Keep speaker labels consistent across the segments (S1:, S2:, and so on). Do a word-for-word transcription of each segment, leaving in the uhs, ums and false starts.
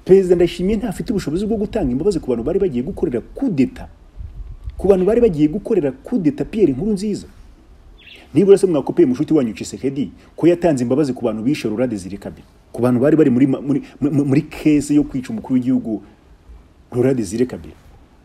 S1: Perezida Ndayishimiye ntafite ubushobozi bwo gutanga imbabazi ku bantu bari bagiye gukorera kudeta, ku bantu bari bagiye gukorera kudeta Pierre Nkurunziza. Nibura se mwakopeye mushuti wanyu Tshisekedi ko yatanze imbabazi ku bantu bishe Laurent Desire Kabila, ku bantu bari bari muri muri, muri case yo kwica umukuru w'igihugu Laurent Desire Kabila.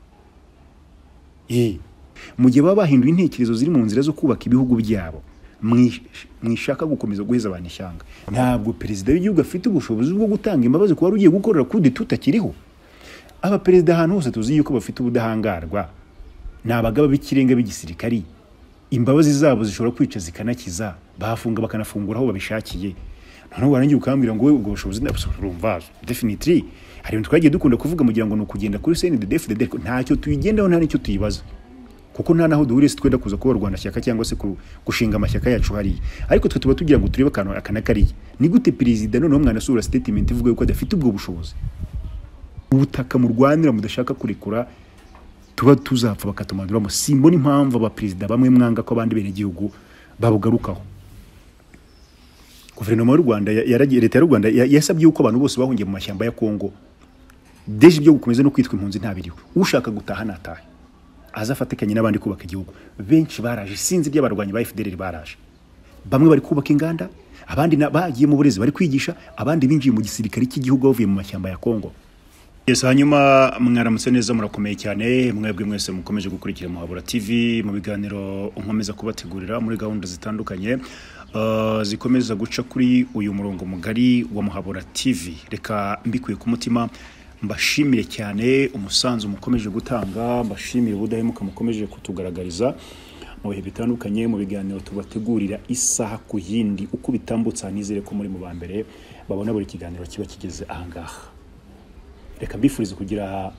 S1: Eh, mu gihe baba bahinduye intekerezo ziri mu nzira zo kubaka ibihugu byabo, mwishaka gukomeza guheza abantu ishyanga. Ntabwo perezida w'igihugu afite ubushobozi bwo gutanga imbabazi ku bari ugiye gukorera kudi tutakiriho. Aba perezida ahantu hose tuzi yuko bafite ubudahangarwa, nabagaba b'ikirenga b'igisirikari, imbabazi zabo zishobora kwica zikanakiza, bafunga bakanafungura aho babishakiye. Noneho warangiye ukambira ngo we ubwo bushobozi ndabusumva. Definitely hari ibintu twagiye dukunda kuvuga mu gihe ngo no kugenda kuri C N D D F D D ntacyo tuyigendaho nta nicyo tuyibaza, kuko nta naho duhuriye twenda kuza kuba Rwanda shyaka cyangwa se gushinga amashyaka yacu hari. Ariko twe tuba tugira ngo turebe kantu akana kari ni gute perezida noneho mwana sura statement ivuga yuko adafite ubwo bushobozi. Ubutaka mu Rwanda mudashaka kurekura tuba tuzapfa bakatumanduramo. Simbona impamvu aba perezida bamwe mwanga ko abandi bene gihugu babugarukaho. Guverinoma y'u Rwanda yaragiye, leta y'u Rwanda yasabye yuko abantu bose bahungiye mu mashyamba ya Kongo deje byo gukomeza no kwitwa impunzi ntabiriho. Ushaka gutaha natahe azafatikanye n'abandi kubaka igihugu. Benshi baraje, sinzi by'abarwanyi ba F D L R baraje, bamwe bari kubaka inganda, abandi bagiye mu burezi bari kwigisha, abandi binjiye mu gisirikare cy'igihugu bavuye mu mashyamba ya Kongo. Yes, hanyuma mwaramutse neza, murakomeye cyane mwebwe mwese mukomeje gukurikira Muhabura T V mu biganiro nkomeza kubategurira muri gahunda zitandukanye uh, zikomeza guca kuri uyu murongo mugari wa Muhabura T V. Reka mbikuye ku mutima mbashimire cyane umusanzu mukomeje gutanga, mbashimire ubudahemuka mukomeje kutugaragariza mu bihe bitandukanye mu biganiro tubategurira isaha ku yindi uko bitambutsa. Nizere ko muri mu bambere babona buri kiganiro kiba kigeze ahangaha. Reka mbifurize kugira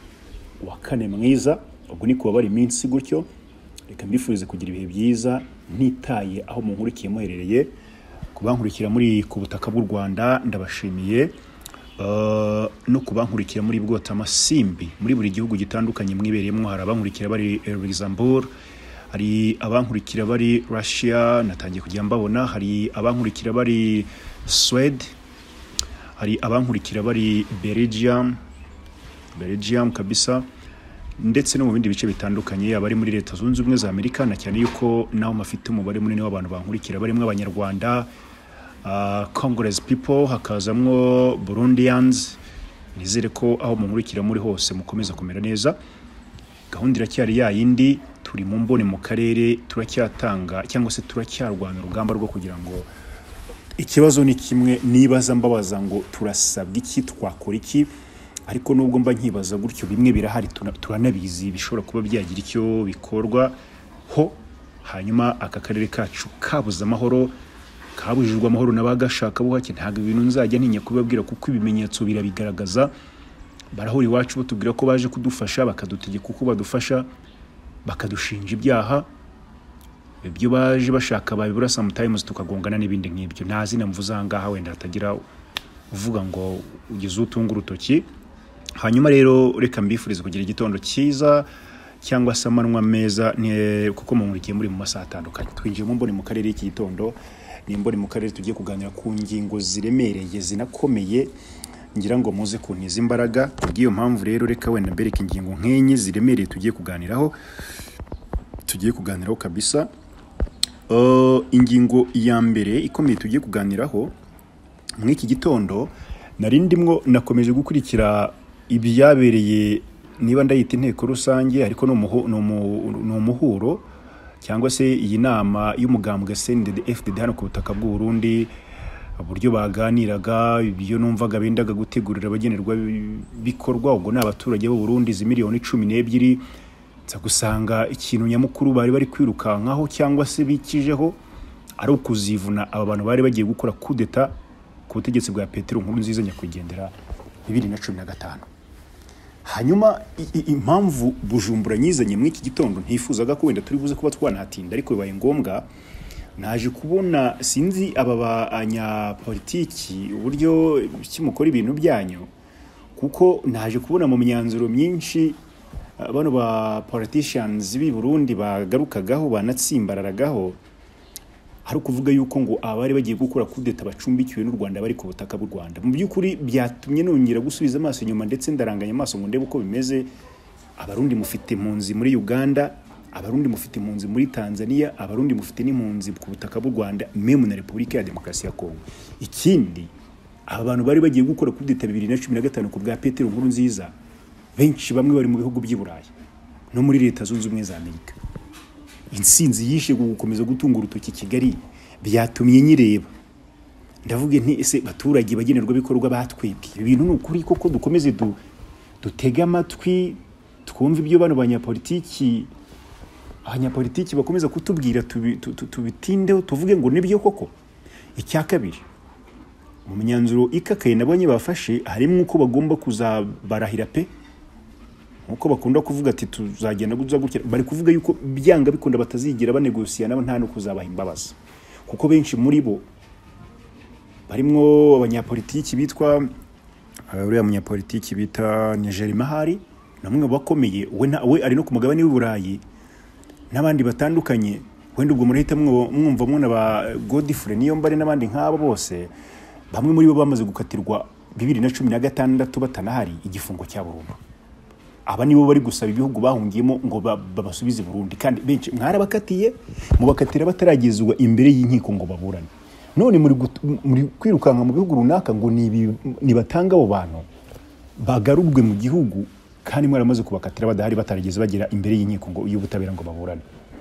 S1: wa kane mwiza, ubwo ni kuba bari iminsi gutyo. Reka mbifurize kugira ibihe byiza nitaye aho munkurikiye muherereye. Kubankurikira muri ku butaka bw'u Rwanda ndabashimiye, uh, no kubankurikira muri bwota amasimbi muri buri gihugu gitandukanye mwibereyemo. Hari abankurikira bari Luxembourg, hari abankurikira bari Russia, natangiye kujya mbabona. Hari abankurikira bari Sweden, hari abankurikira bari Belgium, Belgium kabisa, ndetse no mu bindi bice bitandukanye. Abari muri Leta Zunze Ubumwe za Amerika, na cyane yuko naho mafite umubare munini w'abantu bankurikira barimo abanyarwanda, uh, Congolese people, hakazamwo Burundians. Nizere ko aho munkurikira muri hose mukomeza kumera neza. Gahunda iracyari ya yindi, turi mu mbone mu karere, turacyatanga cyangwa se turacyarwana urugamba rwo kugira ngo ikibazo ni kimwe. Nibaza mbabaza ngo turasabwa iki, twakora iki, ariko nubwo mba nkibaza gutyo bimwe birahari turanabizi bishobora kuba byagira icyo bikorwa ho. Hanyuma aka karere kacu kabuze amahoro, kabujijwe amahoro n'abagashaka buhake. Ntago ibintu nzajya ntinya kubabwira kuko ibimenyetso birabigaragaza. Barahuri iwacu batubwira ko baje kudufasha, bakadutegeka uko badufasha, bakadushinja ibyaha. Ibyo baje bashaka babibura sometimes tukagongana n'ibindi nk'ibyo. Nta zina mvuza ngaha wenda hatagira uvuga ngo ugize utunga urutoki. Hanyuma rero reka mbifurize kugira igitondo cyiza cyangwa se amanwa meza, kuko munkurikiye muri mu masaha atandukanye. Twinjiye mu mbone mu karere iki gitondo, ni mbone mu karere tugiye kuganira ku ngingo ziremereye zinakomeye, ngira ngo muze kuntiza imbaraga. Kubw'iyo mpamvu rero reka wenda mbereke ingingo nk'enye ziremereye tugiye kuganiraho tugiye kuganiraho kabisa. Uh, ingingo ya mbere ikomeye tugiye kuganiraho mw'iki gitondo, nari ndimwo nakomeje gukurikira ibyabereye, niba ndayita inteko rusange ariko no umuhuro cyangwa se iyi nama y'umugambwe C N D D F D D hano ku butaka bw'u Burundi. Uburyo baganiraga, ibyo numvaga bendaga gutegurira abagenerwa bikorwa, ubwo n'abaturage b'u Burundi zi miliyoni cumi n'ebyiri. Nza gusanga ikintu nyamukuru bari bari kwirukankaho cyangwa se bikijeho ari ukuzivuna aba bantu bari bagiye gukora kudeta ku butegetsi bwa Petero Nkurunziza nyakwigendera bibiri na cumi na gatanu. Hanyuma impamvu Bujumbura nyizanye mw'iki gitondo ntifuzaga ko wenda turi buze kuba twanahatinda, ariko bibaye ngombwa. Naje kubona sinzi aba banyapolitiki uburyo kimukora ibintu byanyu, kuko naje kubona mu myanzuro myinshi bano ba politicians b'i Burundi bagarukagaho banatsimbararagaho hari kuvuga yuko ngo abari bagiye gukora kudeta bacumbikiwe n'u Rwanda bari ku butaka bw'u Rwanda. Mu by'ukuri byatumye nongera gusubiza amaso inyuma ndetse ndaranganya amaso ngo ndebe uko bimeze. Abarundi mufite impunzi muri Uganda, abarundi mufite impunzi muri Tanzania, abarundi mufite n'impunzi ku butaka bw'u Rwanda, meme na Repubulika ya Demokarasi ya Kongo. Ikindi, aba bantu bari bagiye gukora kudeta bibiri na cumi na gatanu ku bwa Petero Nkurunziza, benshi bamwe bari mu bihugu by'i Burayi no muri Leta Zunze Ubumwe za Amerika. Insinzi yishe gukomeza gutunga urutoki Kigali byatumye nyireba. Ndavuga nti ese baturage bagenerwa bikorwa batwibwe. Ibi bintu n'ukuri koko dukomeze du dutega amatwi twumva ibyo bano banyapolitiki abanyapolitiki bakomeza kutubwira tubitindeho tuvuge ngo nibyo koko. Icya kabiri, mu myanzuro ikakaye nabonye bafashe harimo uko bagomba kuzabarahira pe, uko bakunda kuvuga ati tuzagenda guza gukira. Bari kuvuga yuko byanga bikunda batazigira banegosiya nabo nta no kuzabaha imbabazi, kuko benshi muri bo barimo abanyapolitiki bitwa uriya munyapolitiki bita Niger Mahari, namwe bakomeye we we ari no ku mugabane w'u Burayi n'abandi batandukanye. Wenda ubwo murahita mwumva mwana ba Godfrey niyo mbare n'abandi nk'abo bose, bamwe muri bo bamaze gukatirwa bibiri na cumi na gatandatu batanahari igifungo cya burundu. Aba nibo bari gusaba ibihugu bahungiyemo ngo babasubize Burundi, kandi benshi mwarabakatiye mubakatira bataragezwa imbere y'inkiko ngo baburane. None muri muri kwirukanka mu bihugu runaka ngo ni batanga abo bantu bagarurwe mu gihugu, kandi mwaramaze kubakatira badahari batarageze bagera imbere y'inkiko ngo y'ubutabera ngo baburane.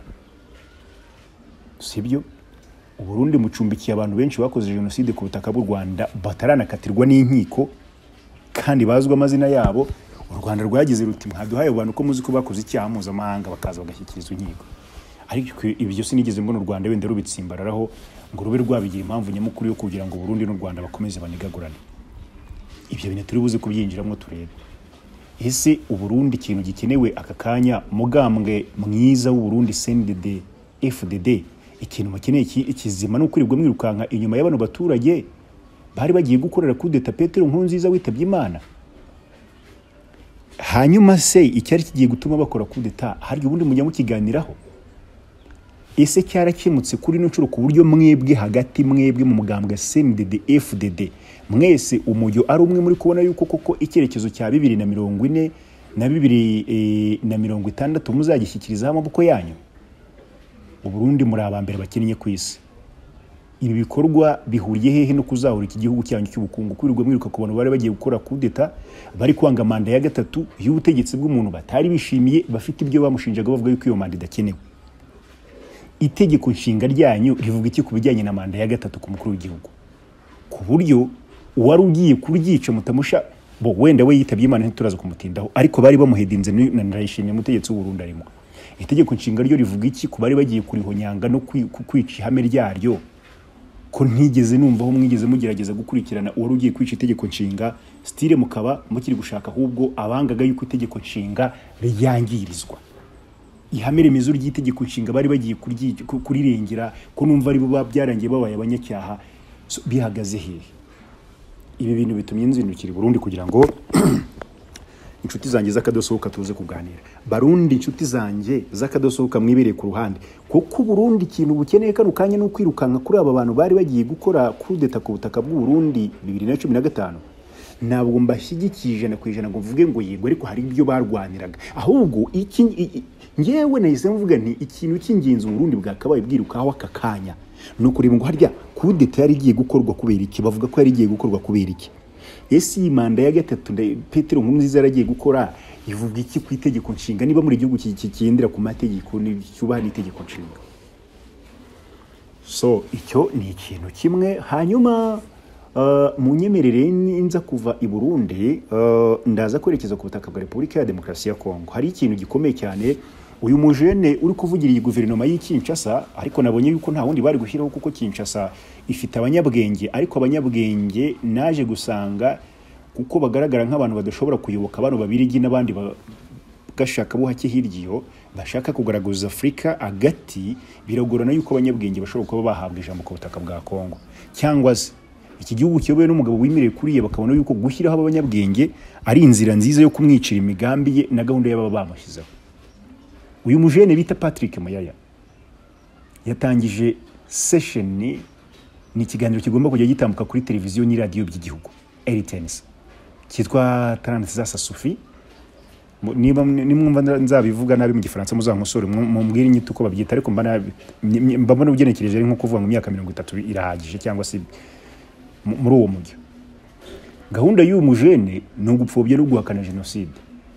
S1: Sibyo, Uburundi mucumbikiye abantu benshi bakoze genocide ku butaka bw'u Rwanda bataranakatirwa n'inkiko kandi bazwa amazina yabo. U Rwanda rwagize ruti mwaduhaye abantu ko muzi ko bakoze icyaha mpuzamahanga bakaza bagashyikirizwa inkiko. Ariko ibyo sinigeze mbona u Rwanda wenda rubitsimbararaho ngo rube rwabigira impamvu nyamukuru yo kugira ngo Burundi n'u Rwanda bakomeze banigagurane. Ibyo bintu turi buze kubyinjiramo turebe. Ese u Burundi ikintu gikenewe aka kanya mugambwe mwiza w'u Burundi C N D D F D D, ikintu makeneye ikizima no kwirirwa mwirukanka inyuma y'abantu baturage bari bagiye gukorera kudeta Petero Nkurunziza witabye Imana. Hanyuma se icyari kigiye gutuma bakora kudeta hari ubundi mujya mukiganiraho? Ese cyarakemutse kuri no ncuro ku buryo mwebwe hagati mwebwe mu mugambwe C N D D F D D mwese umujyo ari umwe muri kubona yuko koko icyerekezo cya bibiri na mirongo ine na bibiri e, na mirongo itandatu muzagishyikiriza amaboko yanyu? U Burundi muri abambere bakeneye ku isi. Ibi bikorwa bihuriye hehe no kuzahura iki gihugu cyanyu cy'ubukungu? Kwirirwa mwiruka ku bantu bari bagiye gukora kudeta bari kwanga manda ya gatatu y'ubutegetsi bw'umuntu batari bishimiye, bafite ibyo bamushinjaga bavuga yuko iyo manda idakenewe. Itegeko nshinga ryanyu rivuga iki ku bijyanye na manda ya gatatu ku mukuru w'igihugu? Ku buryo uwari ugiye kuryica mutamusha bo wenda we yitabye Imana ntituraza kumutindaho, ariko bari bamuhedinze narayishimye umutegetsi w'u Burundi arimo. Itegeko nshinga ryo rivuga iki ku bari bagiye kurihonyanga no kwica ihame ryaryo? Ko ntigeze numva aho mwigeze mugerageza gukurikirana uwari ugiye kwica itegeko nshinga, stile mukaba mukiri gushaka ahubwo abangaga yuko itegeko nshinga ryangirizwa. Ihame remezo ry'itegeko nshinga bari bagiye kurirengera, ko numva ari bo babyarangiye babaye abanyacyaha. So, bihagaze hehe? Ibi bintu bitumye nzindukira Burundi kugira ngo inshuti zanjye z'akadosohoka tuze kuganira. Barundi inshuti zanjye z'akadosohoka mwibereye ku ruhande, kuko Burundi ikintu bukeneye kano kanya no kwirukanka kuri aba bantu bari bagiye gukora kudeta ku butaka bw'u Burundi bibiri na cumi na gatanu. Ntabwo mbashyigikije na kwijana ngo mvuge ngo yego, ariko hari ibyo barwaniraga. Ahubwo iki ngewe nahise mvuga nti ikintu cy'ingenzi mu Burundi bwakabaye bwirukaho aka kanya no kureba ngo harya kudeta yari igiye gukorwa kubera iki. Bavuga ko yari igiye gukorwa kubera iki? Ese iyi manda ya gatatu Petero Nkurunziza yaragiye gukora ivuga iki ku itegeko nshinga, niba muri igihugu kigendera ku mategeko cyubaha n'itegeko nshinga? So icyo ni ikintu kimwe. Hanyuma uh, mu nyemerere nza kuva i Burundi uh, ndaza kwerekeza ku butaka bwa Repubulika ya Demokarasi ya Kongo. Hari ikintu gikomeye cyane uyu mujene uri kuvugira iyi guverinoma y'Kinshasa, ariko nabonye yuko nta wundi bari gushyiraho kuko Kinshasa ifite abanyabwenge, ariko abanyabwenge naje gusanga kuko bagaragara nk'abantu badashobora kuyoboka abantu babirigi n'abandi bagashaka buhake hirgiyo bashaka kugaragaza Afrika agati, biragorana yuko abanyabwenge bashobora kuba bahabwa ijambo ku butaka bwa Kongo. Cyangwa se iki gihugu kiyobowe n'umugabo wimireye kuriye bakabona yuko gushyiraho abanyabwenge ari inzira nziza yo kumwicira imigambi ye na gahunda y'aba bamushyizeho. Uyu mujene bita Patrick Muyaya yatangije session ni ikiganiro kigomba kujya gitambuka kuri televiziyo ni radio by'igihugu R T N S cyitwa trente za Sufi. Niba nimwumva nzabivuga nabi mu gifaransa muzankosore mumbwire inyito uko babyita, ariko mbana mbabona ugenekereje ari nko kuvuga ngo imyaka mirongo itatu irahagije cyangwa se muri uwo mujyo. Gahunda y'uyu mujene ni ugupfobya no guhakana genocide.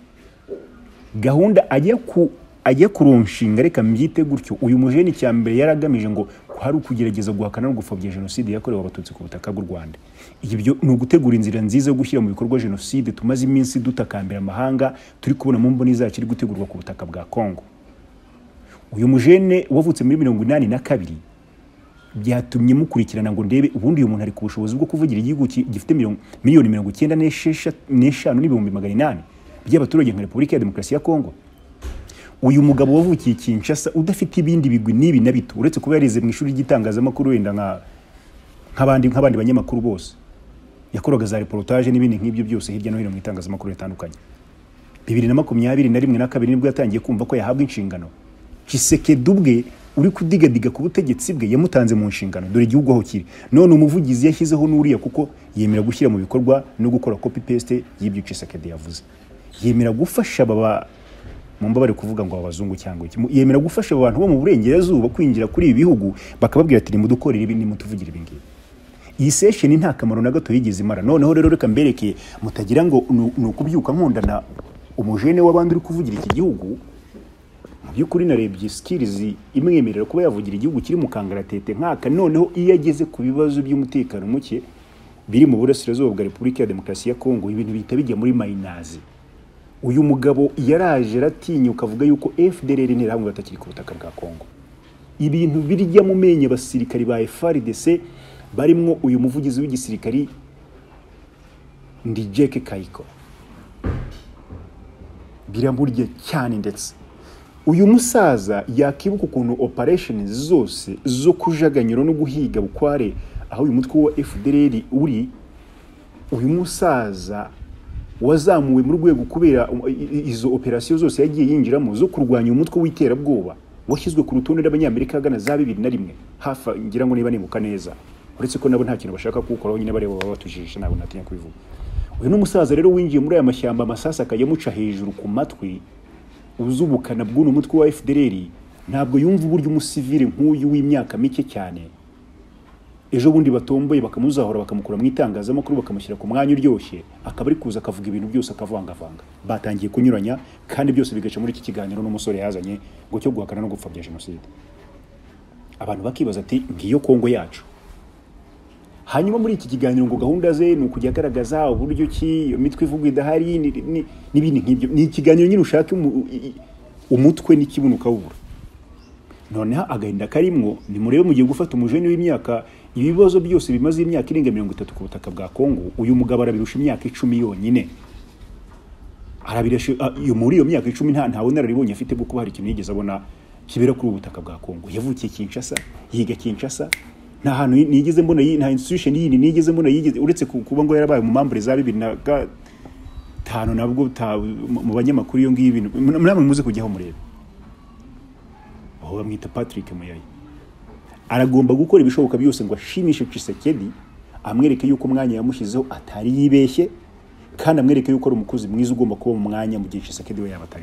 S1: Gahunda ajya ku ajya kuronshinga, reka mbyite gutyo, uyu mujene cyambere yaragamije ngo hari ukugerageza guhakana no gupfobya genocide yakorewe abatutsi ku butaka bw'u Rwanda. Ibyo ni ugutegura inzira nziza yo gushyira mu bikorwa genocide tumaze iminsi dutakambira amahanga turi kubona mu mboni zacu iri gutegurwa ku butaka bwa Kongo. Uyu mujene wavutse muri mirongo inani na kabiri byatumye mukurikirana ngo ndebe ubundi uyu muntu ari ku bushobozi bwo kuvugira igihugu gifite miliyoni mirongo icyenda n'eshanu n'ibihumbi magana inani by'abaturage nka Repubulika ya Demokarasi ya Kongo. Uyu mugabo wavukiye Kinshasa udafite ibindi bigwi nibi na bito uretse kuba yarize mu ishuri ry'itangazamakuru wenda nka nk'abandi nk'abandi banyamakuru bose, yakoraga za reportage n'ibindi nk'ibyo byose hirya no hino mu itangazamakuru bitandukanye. bibiri na makumyabiri na rimwe na kabiri nibwo yatangiye kumva ko yahabwa inshingano. Tshisekedi ubwe uri kudigadiga ku butegetsi bwe yamutanze mu nshingano, dore igihugu aho kiri none umuvugizi yashyizeho n'uriya kuko yemera gushyira mu bikorwa no gukora copy paste y'ibyo Tshisekedi yavuze. Yemera gufasha baba mumba bari kuvuga ngo abazungu cyangwa iki, yemera gufasha abantu bo mu burengerazuba kwinjira kuri ibi bihugu bakababwira ati nimudukorere ibi nimutuvugira ibi ngibi. Iyi session nta kamaro na gato yigize imara. Noneho rero reka mbereke mutagira ngo nukubyuka nkondana umujene w'abandi uri kuvugira iki gihugu. Mu byukuri narebye skills imwemerera kuba yavugira igihugu kiri mu kangaratete nkaka. Noneho iyo ageze ku bibazo by'umutekano muke biri mu burasirazuba bwa Repubulika ya Demokarasi ya Kongo, ibintu bihita bijya muri mayinazi. Uyu mugabo yaraje ratinyuka avuga yuko F D L R ntirahamwe batakiri ku butaka bwa Kongo. Ibintu birya mu menye basirikari ba F A R D C barimwo uyu muvugizi w'igisirikari ndi Jeke Kayiko. Biramburye cyane ndetse uyu musaza yakibuka ukuntu operations zose zo kujaganyiro no guhiga bukware aho uyu mutwe wa F D L R uri. Uyu musaza wazamuwe mu rwego kubera izo operation zose yagiye yinjiramo zo kurwanya umutwe w'iterabwoba washyizwe ku rutonde rw'abanyamerika gana za bibiri na rimwe hafa ngira ngo niba nimuka neza, uretse ko nabo nta kintu bashaka kukoraho nyine bareba baba batujijisha nabo natinya kubivuga. Uyu n'umusaza rero winjiye muri aya mashyamba amasasa akayamuca hejuru ku matwi uzubukana bw'uno mutwe wa F D L R, ntabwo yumva uburyo umusivile nk'uyu w'imyaka mike cyane ejo bundi batomboye bakamuzahora bakamukura mu itangazamakuru bakamushyira ku mwanya uryoshye akaba ari kuza akavuga ibintu byose akavangavanga. Batangiye kunyuranya kandi byose bigaca muri iki kiganiro n'umusore yazanye ngo cyo guhakana no gupfobya genocide. Abantu bakibaza ati ngiyo Kongo yacu. Hanyuma muri iki kiganiro ngo gahunda ze ni ukujya agaragaza uburyo ki imitwe ivuga idahari n'ibindi nk'ibyo. Ni ikiganiro nyine ushaka umutwe n'ikibunuka wubura. Noneho agahinda karimwo ni murebe mugiye gufata umujene w'imyaka ibibazo byose bimaze imyaka irenga mirongo itatu ku butaka bwa Kongo. Uyu mugabo arabirusha imyaka icumi yonyine. Arabirashe iyo muri iyo myaka icumi nta ntawe nararibonye afite bwo kuba hari ikintu yigeze abona kibera kuri ubutaka bwa Kongo. Yavukiye Kinshasa, yiga Kinshasa, nta hantu nigeze mbona nta institution yindi nigeze mbona yigeze uretse kuba ngo yarabaye mu membre za bibiri na gatanu nabwo mu banyamakuru yo ngiye ibintu namwe muze kujyaho murebe. Aho bamwita Patrick Muyayi aragomba gukora ibishoboka byose ngo ashimishe Tshisekedi, amwereke yuko mwanya yamushyizeho atari yibeshye kandi amwereke yuko ari umukozi mwiza ugomba kuba mu mwanya mu gihe Tshisekedi we yabatari.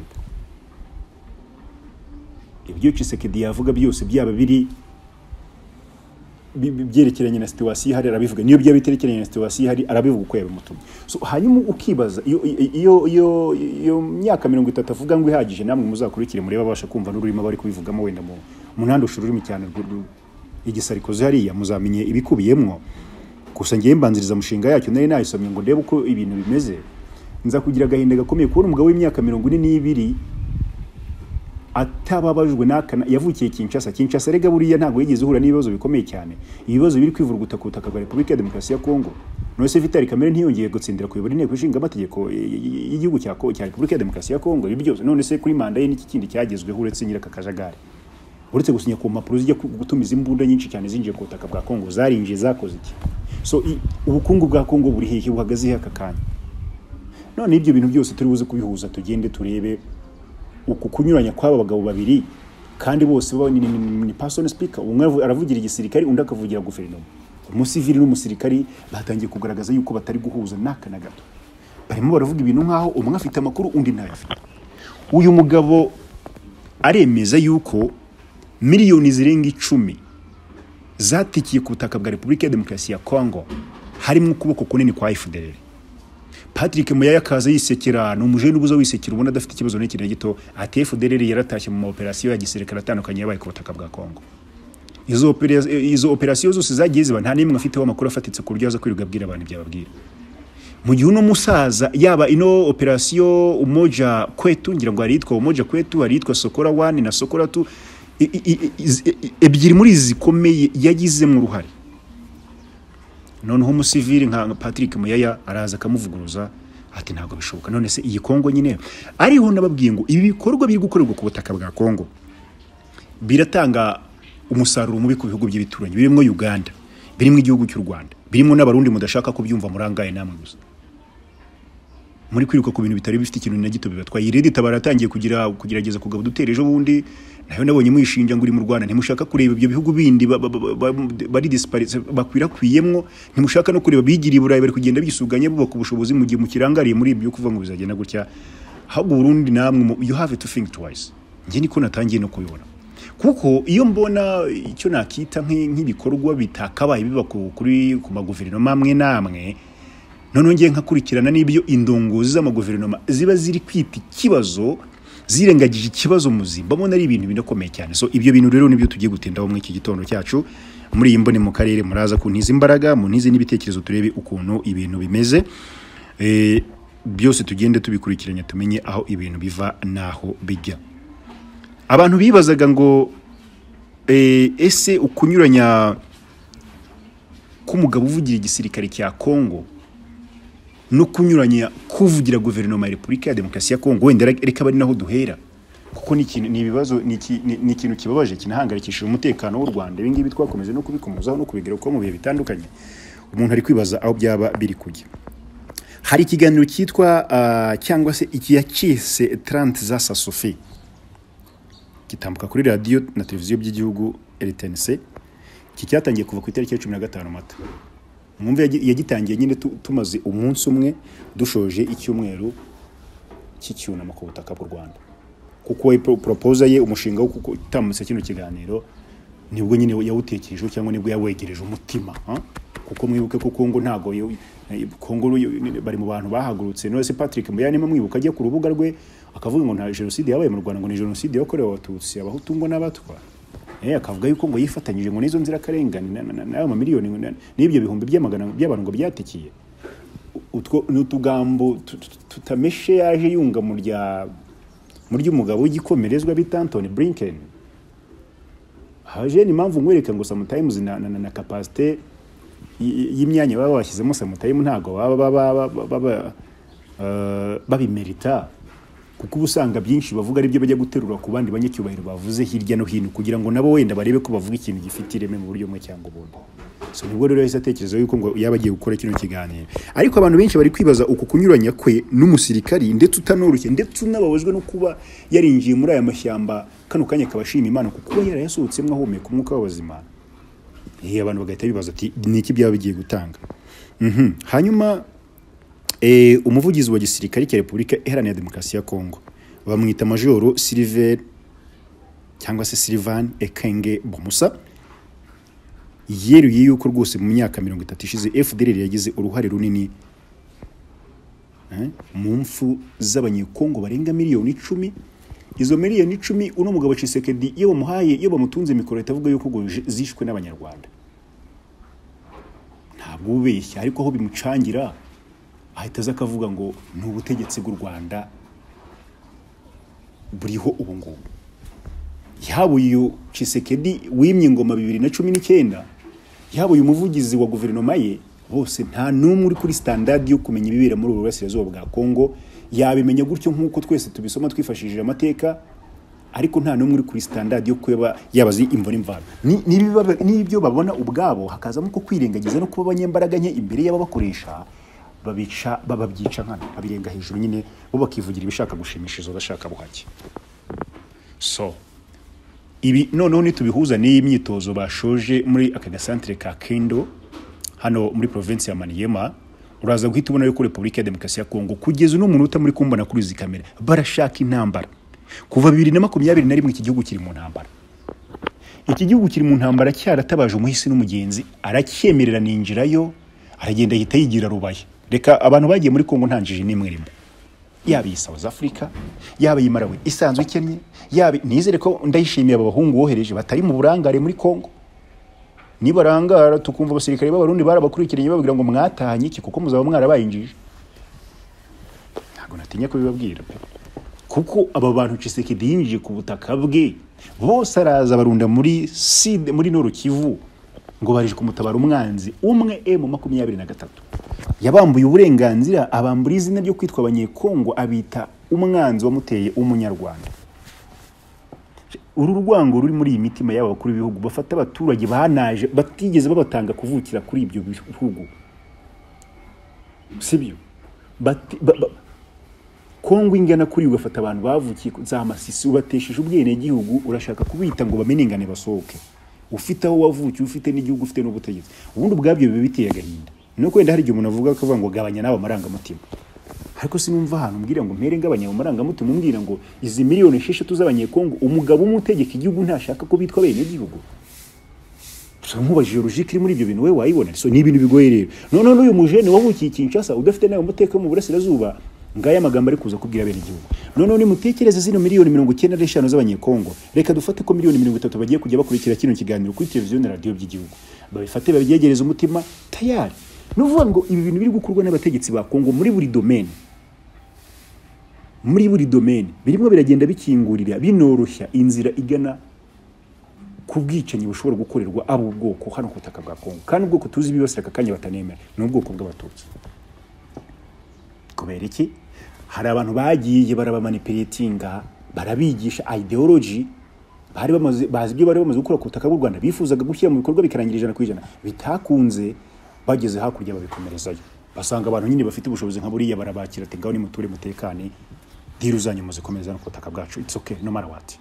S1: Ibyo Tshisekedi yavuga byose byaba biri byerekeranye na situation hari arabivuga, niyo byaba biterekeranye na situation hari arabivuga uko yabimutumye. So hanyuma ukibaza iyo iyo iyo iyo myaka mirongo itatu avuga ngo ihagije, namwe muzakurikire mureba abasha kumva n'ururimo bari kubivugamo wenda mu munandusha ururimi cyane igisarikoze hariya muzamenye ibikubiyemwo. Gusa ngiye mbanziriza mushinga yacyo nari nayisomye ngo ndebe uko ibintu bimeze. Nza kugira gahinda gakomeye kubona umugabo w'imyaka mirongo ine n'ibiri atababajwe nakana. Yavukiye Kinshasa. Kinshasa rega buriya ntago yigeze uhura n'ibibazo bikomeye cyane, ibibazo biri kwivuruguta ku butaka bwa Repubulika ya Demokarasi ya Kongo. None se Vital Kamerhe ntiyongeye gutsindira kuyobora inteko ishinga amategeko y'igihugu cya cya Repubulika ya Demokarasi ya Kongo. Ibi byose none se kuri manda ye n'iki kindi cyagezweho uretse nyira kakajagari, uretse gusinya ku mpapuro zijya gutumiza imbunda nyinshi cyane zinjiye ku butaka bwa Kongo zarinjiye zakoze iki? So ubukungu bwa Kongo buri hehe buhagaze haka kanya? None ibyo bintu byose turi buze kubihuza tugende turebe uku kunyuranya kw'aba bagabo babiri kandi bose bo ni, ni, ni person speaker, umwe aravugira igisirikari undi akavugira guverinoma. Umusivili n'umusirikari batangiye kugaragaza yuko batari guhuza naka na gato, barimo baravuga ibintu nkaho umwe afite amakuru undi ntayo afite. Uyu mugabo aremeza yuko miliyoni zirenga icumi zatikiye ku butaka bwa Repubulika ya Demokarasi ya Kongo harimo ukuboko kunini kwa F D L R. Patrick Muyaya kaza yisekera n'umujene ubuza wisekera ubona adafite ikibazo n'ikindi gito, ati F D L R yaratashye mu operation ya gisirikare atandukanye yabaye ku butaka bwa Kongo. Izo operation izo operation zose zagiye ziba nta nimwe afite amakuru afatitse ku buryo aza kwiruga abwira abantu byababwira. Mu gihe uno musaza yaba ino operation umoja kwetu, ngira ngo aritwa umoja kwetu, aritwa Sokora one na Sokora two, ebyiri muri zikomeye yagize mu ruhare. Noneho umusivili nka Patrick Muyaya araza akamuvuguruza ati ntabwo bishoboka. None se iyi Kongo nyine ariho nababwiye ngo ibi bikorwa biri gukorerwa ku butaka bwa Kongo biratanga umusaruro mubi ku bihugu by'ibituranyi birimo Uganda, birimo igihugu cy'u Rwanda, birimo n'abarundi mudashaka kubyumva murangaye namwe gusa. Muri kwiruka ku bintu bitari bifite ikintu na gito bibatwaye. Iredi tabaratangiye kugira kugerageza kugaba dutera ejo bundi, nayo nabonye muyishinja nguri mu Rwanda ntimushaka kureba ibyo bihugu bindi bari disparate bakwirakwiyemwo, ntimushaka no kureba bigiriye Burayi bari kugenda bisuganye bo ku bushobozi mu gihe mukirangariye muri ibyo kuva ngo bizagenda gutya. Ahubwo Burundi namwe you have to think twice. Nge niko natangiye no kubibona, kuko iyo mbona icyo nakita nk'ibikorwa bitakabaye biba kuri ku maguverinoma amwe namwe, none ngiye nkakurikirana n'ibyo indongozi z'amaguverinoma ziba ziri kwita ikibazo zirengagije ikibazo muzimba, mbona ari ibintu binakomeye cyane. So ibyo bintu rero nibyo tugiye gutindaho muri iki gitondo cyacu muri iyi mbone mu karere. Muraza kuntiza imbaraga mu ntize n'ibitekerezo turebe ukuntu ibintu bimeze, eh byose tugende tubikurikiranya tumenye aho ibintu biva naho bijya. Abantu bibazaga ngo eh ese ukunyuranya k'umugabo uvugira igisirikare cya Kongo no kunyuranya kuvugira guverinoma ya Repubulika ya Demokarasi ya Kongo, wenda reka bari naho duhera, kuko ni ikintu ni ibibazo ni ikintu kibabaje kinahangarikishije umutekano w'u Rwanda. Ibi ngibi twakomeze no kubikomozaho no kubigira uko mu bihe bitandukanye. Umuntu ari kwibaza aho byaba biri kujya. Hari ikiganiro cyitwa uh, cyangwa se iki yakise trente za Sasofi kitambuka kuri radio na televiziyo by'igihugu R T N C. Iki cyatangiye kuva ku itariki ya cumi na gatanu Mata. Mwumve yagitangiye nyine tumaze umunsi umwe dushoje icyumweru cy'icyunamo ku butaka bw'u Rwanda, kuko we propose ye umushinga wo kutamutse kino kiganiro nibwo nyine yawutekereje cyangwa nibwo yawegereje umutima, kuko mwibuke ko Kongo ntago Kongo bari mu bantu bahagurutse. No se Patrick Muyaya nimo mwibuka ajya ku rubuga rwe akavuga ngo nta genocide yabaye mu Rwanda, ngo ni genocide yakorewe abatutsi abahutu ngo n'abatwa. Eh akavuga yuko ngo yifatanyije ngo nizo nzira karengane nayo ma miliyoni n'ibyo bihumbi by'amagana by'abantu ngo byatikiye. Utwo n'utugambo tutameshe yaje yunga mu rya muri umugabo w'igikomerezwa bita Anthony Blinken. Haje ni impamvu nkwereka ngo sometimes na na, na capacity y'imyanya baba bashyizemo sometimes ntago baba baba babimerita, kuko ubusanga byinshi bavuga ari byo bajya guterura ku bandi banyacyubahiro bavuze hirya no hino kugira ngo nabo wenda barebe ko bavuga ikintu gifite ireme mu buryo mwe cyangwa ubundi. So nibwo rero yahise atekereza yuko ngo yabagiye gukora kino kiganiro. Ariko abantu benshi bari kwibaza uko kunyuranya kwe n'umusirikari ndetse utanoroshye ndetse unababajwe no kuba yarinjiye muri aya mashyamba kano kanya kabashima Imana kuko yarayasohotsemo ahumeka umwuka w'abazima. Eh abantu bagahita bibaza ati ni iki byaba bigiye gutanga. Mhm hanyuma eh umuvugizi wa gisirikare cya Repubulika Iharanira Demokarasi ya Kongo bamwita Majoro Silver cyangwa se Sylvain Ekenge Bomusa yeruye yuko rwose mu myaka mirongo itatu ishize F D L R yagize uruhare runini eh mu mfu z'abanyekongo barenga miliyoni icumi. Izo miliyoni icumi uno mugabo Tshisekedi iyo bamuhaye iyo bamutunze mikoro itavuga yuko ngo zishwe n'abanyarwanda. Ntabwo ubeshya, ariko aho bimucangira ahita aza akavuga ngo ni ubutegetsi bw'u Rwanda buriho ubu ngubu. Yahabuye uyu Tshisekedi wimye ingoma bibiri na cumi n'icyenda, yahabuye umuvugizi wa guverinoma ye, bose nta numwe uri kuri standard yo kumenya ibibera muri Burasirazuba bwa Kongo. Yabimenya gutyo nkuko twese tubisoma twifashishije amateka, ariko nta numwe uri kuri standard yo kweba yabazi imvura imvano ni ibyo babona ubwabo. Hakazamo ko kwirengagiza no kuba abanyembaraga nke imbere y'ababakoresha babica bababyica nkana abirenga hejuru nyine bo bakivugira ibishaka gushimisha izo bashaka buhake. So ibi noneho nitubihuza n'iyi myitozo bashoje muri aka gasantere ka Kendo hano muri province ya Maniema, uraza guhita ubona yuko Repubulika ya Demokarasi ya Kongo kugeza uno munota muri kumbona kuri izi kamera barashaka intambara. Kuva bibiri na makumyabiri na rimwe iki gihugu kiri mu ntambara. Iki gihugu kiri mu ntambara cyaratabaje umuhisi n'umugenzi, aracyemerera ninjirayo, aragenda yita yigira rubaye. Reka abantu bagiye muri Kongo ntanjije nimwe rimwe. Yaba iyi South Africa, yaba iyi Malawi isanzwe ikennye, yaba nizere ko ndayishimiye aba bahungu wohereje batari mu burangare muri Kongo. Nibarangara tukumva abasirikare b'abarundi barabakurikiranye babwira ngo mwatahanye iki kuko muzaba mwarabayinjije. Ntago natinya kubibabwira pe. Kuko aba bantu Tshisekedi yinjije ku butaka bwe bose araza barunda muri Sud muri Nord Kivu ngo barije kumutabara umwanzi umwe M makumyabiri na gatatu. Yabambuye uburenganzira abambura izina ryo kwitwa abanyekongo abita umwanzi wamuteye umunyarwanda. Uru rwango ruri muri iyi mitima y'aba bakuru b'ibihugu bafata abaturage banaje batigeze babatanga kuvukira kuri ibyo bihugu. Sibyo bati ba, ba, Kongo ingana kuri ugafata abantu bavukiye za Masisi ubatesheje ubwene gihugu urashaka kubita ngo bamenengane basohoke. Ufite aho wavukiye ufite n'igihugu ufite n'ubutegetsi. Ubundi bwabyo bibe biteye agahinda. Nuko wenda hari igihe umuntu avuga ko ngo gabanya nabo maranga mutima. Ariko sinumva hano mbwira ngo mpere ngabanya maranga mutima umbwira ngo izi miliyoni esheshatu z'abanyekongo umugabo umutegeka igihugu ntashaka ko bitwa bene igihugu. So mubajije logique iri muri ibyo bintu we wayibona. So ni ibintu bigoye rero. None n'uyu mujene wavukiye Kinshasa udafite nayo umutekano mu burasirazuba ngaya magambo ari kuza kubwira bene igihugu. None ni mutekereze zino miliyoni mirongo icyenda n'eshanu z'abanyekongo. Reka dufate ko miliyoni mirongo itatu bagiye kujya bakurikira kino kiganiro kuri televiziyo na radio by'igihugu. Babifate babyegereza umutima tayari. Nuvuga ngo ibi bintu biri gukorwa n'abategetsi ba Kongo muri buri domaine. Muri buri domaine birimo biragenda bikingurira binoroshya inzira igana kubwicanyi bushobora gukorerwa abo bwoko hano ku butaka bwa Kongo. Kandi ubwoko tuzi bibose akakanya batanemera n'ubwoko bw'abatutsi. Kubera iki? Hari abantu bagiye barabamanipuletinga barabigisha ideology bari bamaze bazi ibyo bari bamaze gukora ku butaka bw'u Rwanda bifuzaga gushyira mu bikorwa bikarangira ijana ku ijana bitakunze bageze hakurya babikomerezayo basanga abantu nyine bafite ubushobozi nka buriya barabakira ati ngaho ni muture mutekane diru zanyu muze komereza no ku butaka bwacu it's okay no matter what.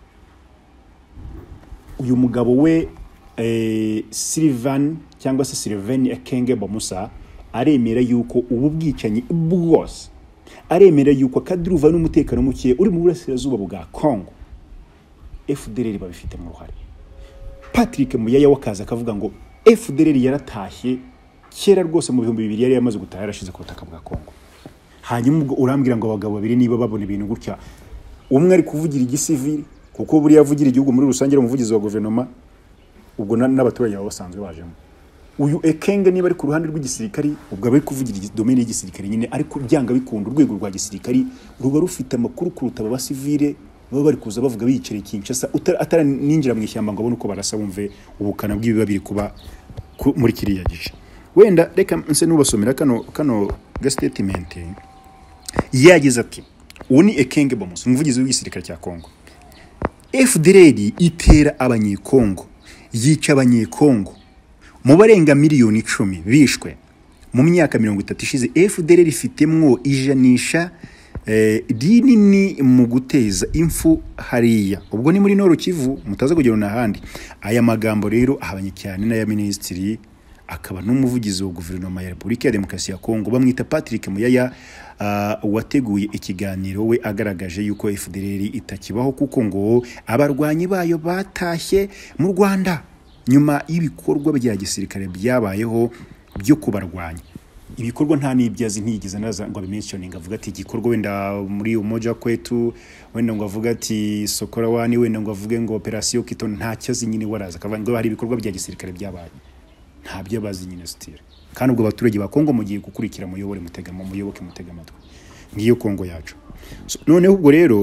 S1: Uyu mugabo we eh, Sylvain cyangwa se Sylvain Ekenge Bamusa aremera yuko ubu bwicanyi bwose aremera yuko akadiruva n'umutekano muke uri mu burasirazuba bwa Kongo F D L R babifite mu ruhare. Patrick Muyaya wakaza akavuga ngo F D L R yaratashye kera rwose mu bihumbi bibiri yari yamaze gutaha yarashize ku butaka bwa Kongo. Hanyuma ubwo urambwira ngo abagabo babiri niba babona ibintu gutya umwe ari kuvugira igisivili kuko buri yavugira igihugu muri rusange umuvugizi wa guverinoma ubwo n'abaturage baba basanzwe bajemo. Uyu Ekenge niba ari ku ruhande rw'igisirikari ubwo bari kuvugira domaine y'igisirikari nyine ariko byanga bikunda urwego rwa gisirikari ruba rufite amakuru kuruta aba basivile baba bari kuza bavuga biyicere Kinshasa atara ninjira mu ishyamba ngo abone uko barasa bumve ubukana bw'ibiba biri kuba muri kiriya gihe. Wenda reka nse nubasomera kano kano ga statement yagize ati uwo ni Ekenge Bamusa umuvugizi w'igisirikare cya Kongo. F D L R itera abanyekongo yica abanyekongo mu barenga miliyoni icumi bishwe mu myaka mirongo itatu ishize. F D L R ifitemwo ijanisha eh, rinini mu guteza imfu hariya ubwo ni muri Nord Kivu mutaza kugera n'ahandi. Aya magambo rero ahabanye cyane na ya ministry akaba n'umuvugizi wa guverinoma ya Repubulika ya Demokarasi ya Kongo bamwita Patrick Muyaya uh, wateguye ikiganiro we agaragaje yuko F D L R itakibaho kuko ngo abarwanyi bayo batashye mu Rwanda nyuma y'ibikorwa bya gisirikare byabayeho byo kubarwanya. Ibikorwa nta nibyazi ntigize naza ngo abimentioning avuga ati igikorwa wenda muri umoja kwetu wenda ngo avuga ati Sokora wani wenda ngo avuge ngo operation Kito nta cyazi nyine waraza kavuga ngo hari ibikorwa bya gisirikare byabaye ntabyo bazi nyine style. Kandi ubwo abaturage ba Kongo mugiye gukurikira muyobore mutega mu muyoboke mutega amatwi ngiyo Kongo yacu. So, noneho ubwo rero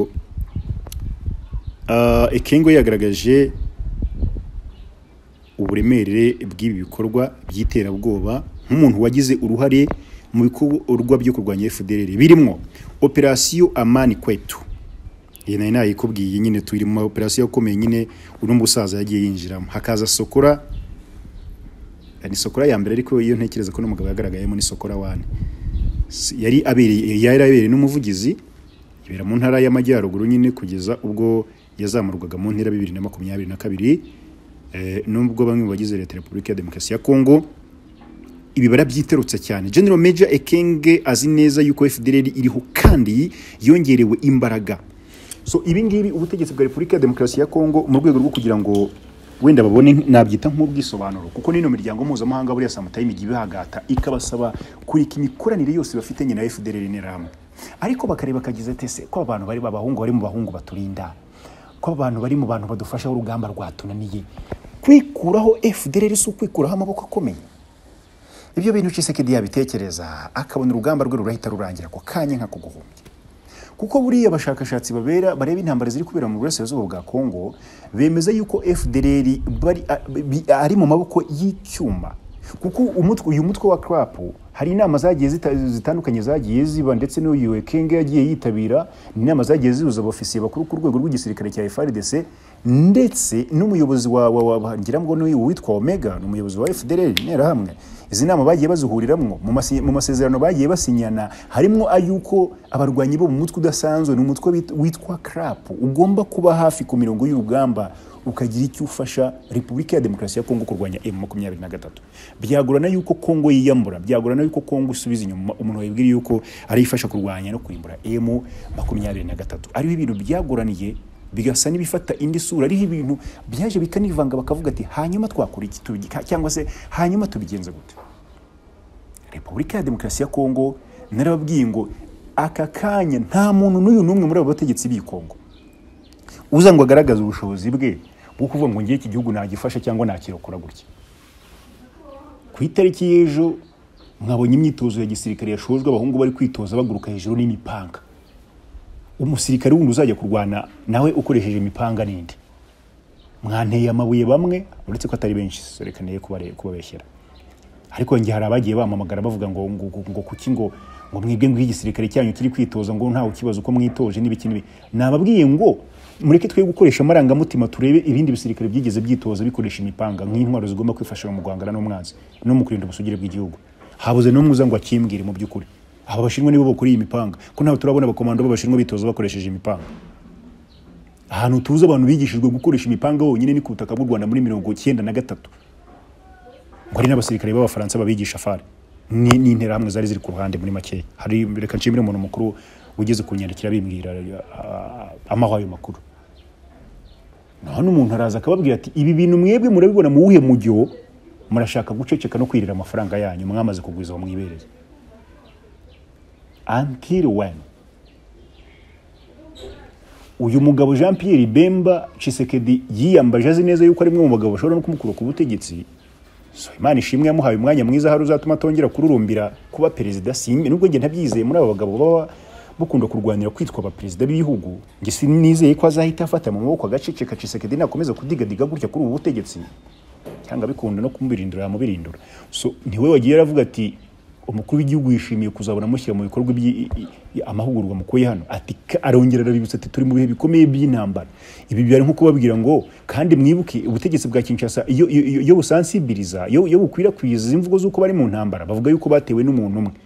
S1: uh, Ekengo yagaragaje uburemere bw'ibi bikorwa by'iterabwoba nk'umuntu wagize uruhare mu bikorwa byo kurwanya F D L R birimo operation Amani Kwetu. Iyi nayo nayikubwiye nyine turi mu operation yakomeye nyine urumva usaza yagiye yinjiramo. Hakaza Sokora ni Sokora ya mbere ariko iyo ntekereza ko n'umugabo yagaragayemo ni Sokora wani yari abereye yari abereye n'umuvugizi ibera mu ntara y'amajyaruguru nyine kugeza ubwo yazamurwaga mu ntera bibiri na makumyabiri na kabiri eh, nubwo bamwe mu bagize leta ya Repubulika ya Demokarasi ya Kongo ibi barabyiterutse cyane. General Major Ekenge azi neza yuko F D L R iriho kandi yongerewe imbaraga. So ibi ngibi ubutegetsi bwa Repubulika ya Demokarasi ya Kongo mu rwego rwo kugira ngo wenda babone nabyita nk'ubwisobanuro kuko nino miryango mpuzamahanga buriya samutaye igihe bihagata ikabasaba kurika imikoranire yose bafitanye na F D L R n'Interahamwe, ariko bakareba kagize tese ko abantu bari babahungu bari mu bahungu baturinda, ko abantu bari mu bantu badufasha urugamba rwatunaniye, kwikuraho F D L R si ukwikuraho amaboko akomeye. Ibyo bintu Tshisekedi yabitekereza akabona urugamba rwe rurahita rurangira ko kanya nka kuguhumbya, kuko buriya abashakashatsi babera bareba intambara ziri kubera mu burasirazuba bwa Kongo bemeza yuko F D L R bari ari mu maboko y'icyuma, kuko umutwe uyu mutwe wa C R A P hari inama zagiye zitandukanye zagiye ziba ndetse n'uyu Ekenge yagiye yitabira inama zagiye zihuza abofisiye bakuru ku rwego rw'igisirikare cya F A R D C ndetse n'umuyobozi wa wa ngira ngo n'uyu witwa Omega n'umuyobozi wa F D L R n'Interahamwe. Izi nama bagiye bazuhuriramwo mu masezerano bagiye basinyana harimo ayuko abarwanyi bo mu mutwe udasanzwe n'umutwe witwa C R A P ugomba kuba hafi ku mirongo y'urugamba ukagira icyo ufasha Repubulika ya Demokarasi ya Kongo kurwanya M makumyabiri na gatatu. Byagorana yuko Kongo yiyambura, byagorana yuko Kongo isubiza inyuma umuntu wibwira yuko ari ifasha kurwanya no kurimbura M makumyabiri na gatatu. Ari ibintu byagoraniye bigasa n'ibifata indi sura, ari ibintu byaje bikanivanga bakavuga ati hanyuma twakora iki tubigika cyangwa se hanyuma tubigenza gute. Repubulika ya Demokarasi ya Kongo narababwiye ngo aka kanya nta muntu n'uyu numwe muri abo bategetsi b'i Kongo uza ngo agaragaza ubushobozi bwe bwo kuvuga ngo ngiye iki gihugu nagifasha cyangwa nakirokora gutya. Ku itariki y'ejo mwabonye imyitozo ya gisirikare yashojwe, abahungu bari kwitoza baguruka hejuru n'imipanga. Umusirikare wundi uzajya kurwana nawe ukoresheje imipanga ninde? Mwanteye amabuye bamwe uretse ko atari benshi sorekaneye kubabeshyera, ariko ngiye hari abagiye bamamagara bavuga ngo ngo kuki ngo ngo mwibwe ngo igisirikare cyanyu kiri kwitoza ngo ntawe kibazo ko mwitoje n'ibiki nibi. Nababwiye ngo mureke twe gukoresha amarangamutima turebe ibindi bisirikare byigeze byitoza bikoresha imipanga nk'intwaro zigomba kwifasha mu guhangana n'umwanzi no mu kurinda ubusugire bw'igihugu. Habuze no muza ngo akimbwire mu by'ukuri aba bashinwa nibo bakora iyi mipanga ko ntawe turabona abakomando b'abashinwa bitoza bakoresheje imipanga. Ahantu tuza abantu bigishijwe gukoresha imipanga bonyine ni ku butaka bw'u Rwanda muri mirongo icyenda na gatatu ngo ari n'abasirikare b'abafaransa babigisha F A R ni n'Interahamwe zari ziri ku ruhande muri make. Hari reka nshimire umuntu mukuru ugeze kunyandikira bimbwira amahwayo makuru. None umuntu araza akababwira ati ibi bintu mwebwe murabibona mu wuhe mujyo murashaka guceceka no kwirira amafaranga yanyu mwamaze kugwiza mu mwibereye. Until when? Uyu mugabo Jean Pierre Bemba Tshisekedi yiyambaje azi neza yuko ari mwe mu bagabo bashobora no kumukura ku butegetsi. So Imana ishimwe yamuhaye umwanya mwiza hari uzatuma tongera kururumbira kuba perezida. Simbe nubwo nge ntabyizeye muri aba bagabo baba bukunda kurwanira kwitwa aba perezida b'ibihugu, nge sinizeye ko azahita afata mu maboko agaceceka Tshisekedi nakomeza kudigadiga gutya kuri ubu butegetsi cyangwa bikunda no kumbirindura mubirindura. So niwe wagiye aravuga ati umukuru w'igihugu yishimiye kuzabona mushyira mu bikorwa by'amahugurwa mukoye hano, ati arongera arabibutsa ati turi mu bihe bikomeye by'intambara. Ibi byari nko kubabwira ngo kandi mwibuke ubutegetsi bwa Kinshasa iyo iyo busansibiriza iyo iyo bukwirakwiza imvugo z'uko bari mu ntambara bavuga yuko batewe n'umuntu umwe.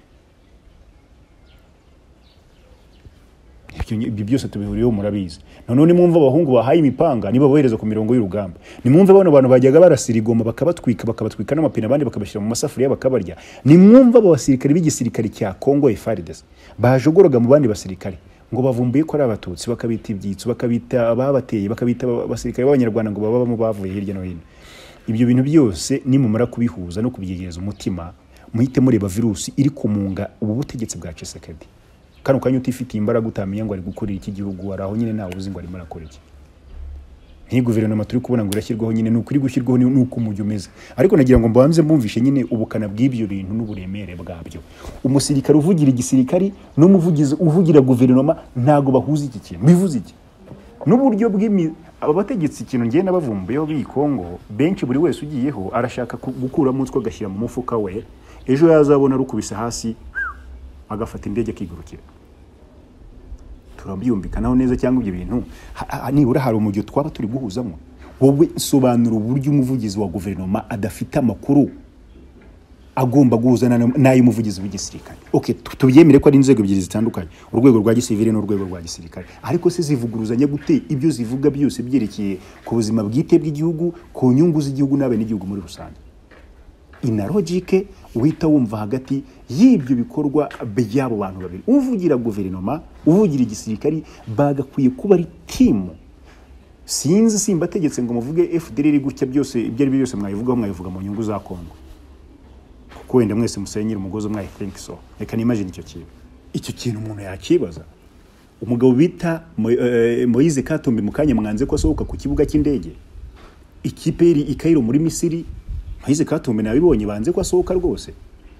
S1: Ibyo byose tubihuriyeho murabizi. None mwumva abahungu bahaye imipanga niba bohereza ku mirongo y'urugamba, nimwumva bano bantu bajyaga barasirigoma bakabatwika bakabatwika n'amapine abandi bakabashyira mu masafuriya bakabarya. Nimwumva abasirikare b'igisirikare cya Kongo F A R D C bajogoroga mu bandi basirikare ngo bavumbuye ko ari abatutsi bakabita ibyitso bakabita ababateye bakabita abasirikare b'abanyarwanda ngo baba mu bavuye hirya no hino. Ibyo bintu byose nimumara kubihuza no kubyegereza umutima muhite mureba virusi iri kumunga ubu butegetsi bwa Tshisekedi. Kano kanyu utifitiye imbaraga utamenya ngo ari gukorera iki gihugu araho nyine nawe uzi ngo ari marakora iki. Ni guverinoma turi kubona ngo irashyirwaho nyine n'ukuri gushyirwaho n'uko umujyo umeze. Ariko nagira ngo mbanze mbumvishe nyine ubukana bw'ibyo bintu n'uburemere bwabyo. Umusirikare uvugira igisirikari n'umuvugizi uvugira guverinoma ntago bahuza iki kintu. Bivuze iki? N'uburyo bw'imi aba bategetsi ikintu ngiye nabavumbuyeho b'i Kongo benshi buri wese ugiyeho arashaka gukura mutwe agashyira mu mufuka we, ejo yazabona rukubise hasi agafata indege akigurukira. Turabyumvikanaho neza cyangwa ibyo bintu nibura hari umujyo twaba turi guhuzamo. Wowe sobanura uburyo umuvugizi wa guverinoma adafite amakuru agomba guhuzana n'ay'umuvugizi w'igisirikare. Okay, tubyemere ko ari inzego ebyiri zitandukanye, urwego rwa gisivile n'urwego rwa gisirikare, ariko se zivuguruzanya gute ibyo zivuga byose byerekeye ku buzima bwite bw'igihugu, ku nyungu z'igihugu n'abe n'igihugu muri rusange? Ina logique uhita wumva hagati y'ibyo bikorwa by'abo bantu babiri, uvugira guverinoma, uvugira igisirikare, bagakwiye kuba ari timu. Sinzi simbategetse ngo muvuge F D L R gutya byose, ibyo ari byose mwayivugaho mwayivuga mu nyungu za Kongo, kuko wenda mwese musenyera umugozi mwayi think so. Reka nimagine icyo kintu icyo kintu umuntu yakibaza. Umugabo bita Moise Katumbi mukanya mwanze ko asohoka ku kibuga cy'indege, ikipe iri i Cairo muri Misiri, Moise Katumbi nabibonye banze ko asohoka rwose.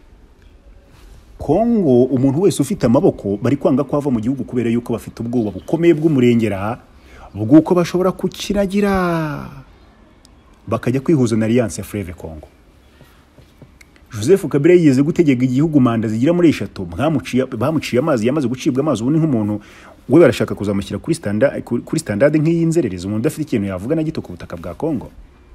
S1: Kongo umuntu wese ufite amaboko bari kwanga kwava mu gihugu kubera yuko bafite ubwoba bukomeye bw'umurengera bw'uko bashobora kukiragira bakajya kwihuza na Alliance Fleuve Congo. Joseph Kabila yigeze gutegeka igihugu manda zigira muri eshatu, mwamuciye bamuciye amazi, yamaze gucibwa amazi, ubu ni nk'umuntu we barashaka kuzamushyira kuri standard kuri standard nk'iyinzerereza, umuntu udafite ikintu yavuga na gito ku butaka bwa Kongo.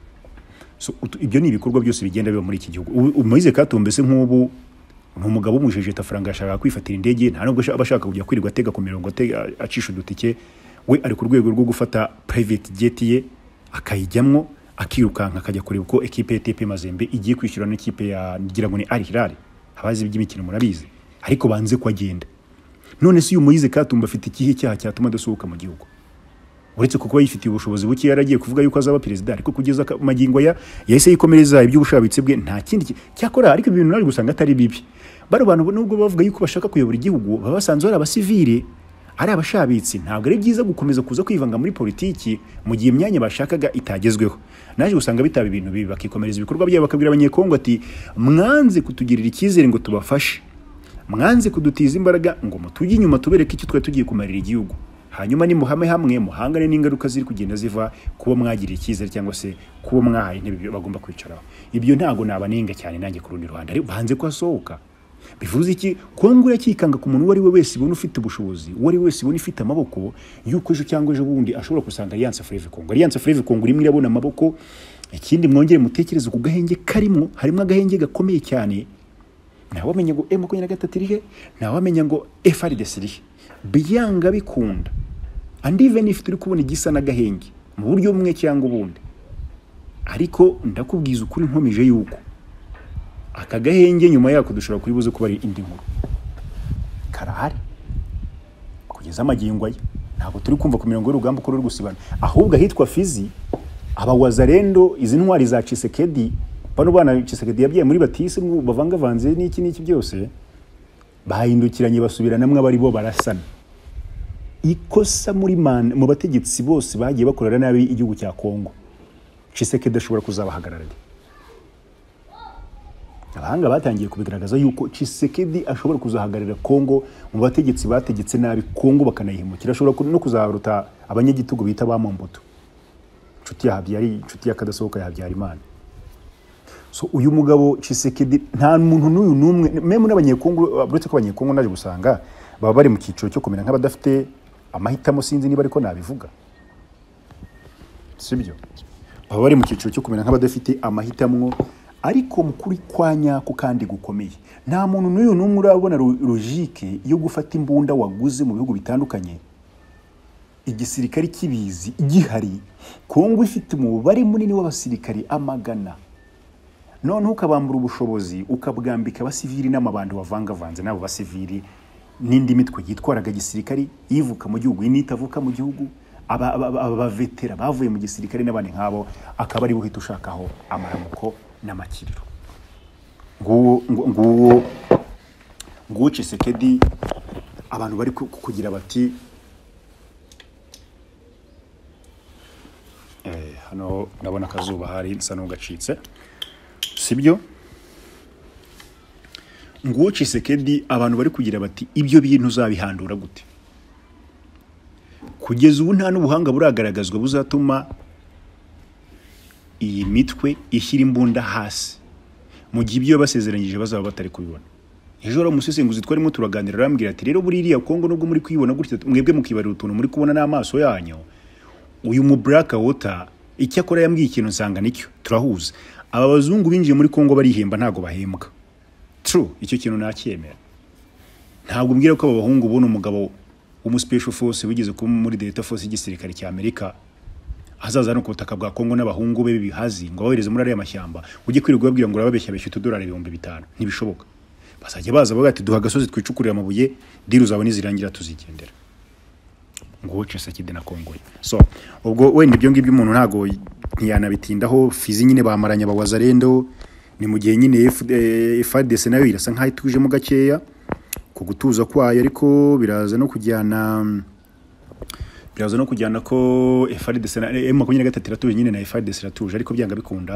S1: So ibyo ni ibikorwa byose bigenda biba muri iki gihugu. Moise Katumbi se nk'ubu ni umugabo umujejeta faranga ashaka kwifatira indege, nta nubwo abashaka kujya kwirirwa atega ku mirongo acisha udutike, we ari ku rwego rwo gufata private jet ye akayijyamwo akirukanka akajya kureba uko equipe T P Mazembe igiye kwishyura n'ikipe ya ngira ngo ni Al Hilal, abazi by'imikino murabizi, ariko banze ko agenda. None se uyu Moise Katumbi afite ikihe cyaha cyatuma adasohoka mu gihugu? Uretse kuko yifitiye ubushobozi buke, yaragiye kuvuga yuko azaba president, ariko kugeza magingo ya yahise yikomereza iby'ubushabitsi bwe, nta kindi cyakora. Ariko ibintu nari gusanga atari bibi. Baro bantu nubwo bavuga yuko bashaka kuyobora igihugu, baba basanzwe ari abasivile, ari abashabitsi, ntabwo ari byiza gukomeza kuza kwivanga muri politiki mu gihe imyanya bashakaga itagezweho. Naje gusanga bitaba ibintu bibi, bakikomereza ibikorwa byabo, bakabwira abanyekongo ati mwanze kutugirira icyizere ngo tubafashe, mwanze kudutiza imbaraga ngo mutujye inyuma tubereke icyo twa tugiye kumarira igihugu, hanyuma ni muhame hamwe muhangane n'ingaruka ziri kugenda ziva kuba mwagiriye icyizere cyangwa se kuba mwahaye intebe bagomba kwicaraho. Ibyo ntago nabanenga cyane nanjye ku rundi ruhande, ariko banze ko asohoka. Bivuze iki? Kongo yakikanga ku muntu wari we wese ibona ufite ubushobozi, wari wese ibona ifite amaboko yuko ejo cyangwa ejo bundi ashobora kusanga Alliance Fleuve Congo. Alliance Fleuve Congo rimwe irabona amaboko, ikindi mwongere mutekereze ku gahenge karimo, harimo agahenge gakomeye cyane. Nawe wamenye ngo M makumyabiri na gatatu irihe, nawe wamenye ngo F R D C irihe, byanga bikunda. And even if turi kubona igisa n'agahenge mu buryo bumwe cyangwa ubundi, ariko ndakubwiza ukuri nkomije yuko aka gahenge nyuma yako dushobora kuri buze kuba ari indi nkuru karahari kugeza amagingo ayo. Ntabwo turi kumva ku mirongo y'urugamba ko ruri gusibana, ahubwo ahitwa Fizi aba wazarendo, izi ntwari za Tshisekedi, bano bana Tshisekedi yabyaye muri batisi ngo bavanga vanze n'iki n'iki byose, bahindukiranye basubira namwe abari bo barasana. Ikosa muri man mu bategetsi bose bagiye bakorera nabi igihugu cya Kongo, Tshisekedi ashobora kuzabahagararira. Abahanga batangiye kubigaragaza yuko Tshisekedi ashobora kuzahagararira Kongo mu bategetsi bategetse nabi Kongo bakanayihemukira, ashobora no kuzaruta abanyagitugu bita ba Mobutu, nshuti ya Habyari, nshuti ya Kadasohoka ya Habyarimana. So uyu mugabo Tshisekedi nta muntu n'uyu numwe, meme n'abanyekongo, buretse ko abanyekongo naje gusanga baba bari mu kiciro cyo kumera nk'abadafite amahitamo, sinzi niba ariko nabivuga sibyo, baba bari mu kiciro cyo kumera nk'abadafite amahitamo, ariko mukuri kwanya ko kandi gukomeye. Nta muntu n'uyu numwe urabona logique yo gufata imbunda waguze mu bihugu bitandukanye, igisirikari kibizi igihari, Kongo ifite umubare munini w'abasirikari amagana, none ukabambura ubushobozi ukabwambika abasivili n'amabandi wavangavanze nabo basivili n'indi mitwe yitwaraga gisirikari yivuka mu gihugu initavuka mu gihugu, aba aba vetera bavuye mu gisirikari n'abandi nkabo, akaba ari buhita ushakaho amaramuko n'amakiriro. Nguwo nguwo nguwo Tshisekedi abantu bari kugira bati eh hano ndabona akazuba hari nsa n'ugacitse sibyo. Nguwo Tshisekedi abantu bari kugira bati ibyo bintu uzabihandura gute? Kugeza ubu nta n'ubuhanga buragaragazwa buzatuma iyi mitwe ishyira imbunda hasi mu gihe ibyo basezeranyije bazaba batari kubibona. Ejo ramusesenguzi twarimo turaganira arambwira ati rero buri iriya Kongo nubwo muri kwibona gutya mwebwe mukibarira utuntu muri kubona n'amaso yanyu, uyu mu Black Water icyo akora yambwiye ikintu nsanga nicyo turahuza. Aba bazungu binjiye muri Kongo barihemba ntago bahembwa, true icyo kintu nacyemera. Ntabwo mbwira ko abo bahungu ubona umugabo w'umu special force wigeze kuba muri Delta Force y'igisirikare cya Amerika azaza no ku butaka bwa Kongo n'abahungu be bihazi ngo abahereze muri ariya mashyamba ujye kwirirwa babwira ngo urababeshya besha utudolari ibihumbi bitanu ntibishoboka. Basajya baza bavuga ati duha gasozi twicukurira amabuye diru zawe nizirangira tuzigendera ngo woce sakide na Kongo. So ubwo wenda ibyo ngibyo umuntu ntago ntiyanabitindaho. Fizi nyine bamaranya abawazarendo ni mu gihe nyine F A R D C nayo irasa nkaho ituje mu gakeya ku gutuza kwayo, ariko biraza no kujyana biraza no kujyana ko F A R D C na M makumyabiri na gatatu iratuje nyine na F A R D C iratuje, ariko byanga bikunda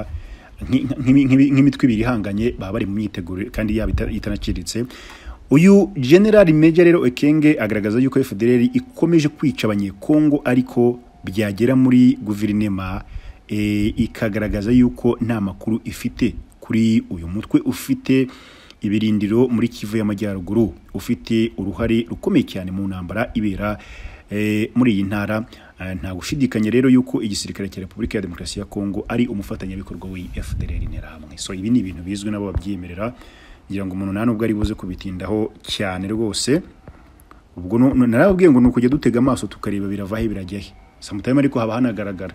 S1: nk'imitwe ibiri ihanganye baba bari mu myiteguro kandi yaba itanaciritse. Uyu General Major rero Ekenge agaragaza yuko F D L R ikomeje kwica abanyekongo, ariko byagera muri guverinema e, ikagaragaza yuko nta makuru ifite kuri uyu mutwe ufite ibirindiro muri Kivu y'Amajyaruguru, ufite uruhare rukomeye cyane mu ntambara ibera e, muri iyi ntara. Nta gushidikanya rero yuko igisirikare cya Repubulika ya Demokarasi ya Kongo ari umufatanyabikorwa w'i F D L R interahamwe. So ibi ni ibintu bizwi nabo babyemerera, ngira ngo umuntu nta nubwo ari buze kubitindaho cyane rwose. Ubwo narababwiye ngo nukujya dutega amaso tukareba biravahe birajyahe. Sometimes ariko haba hanagaragara,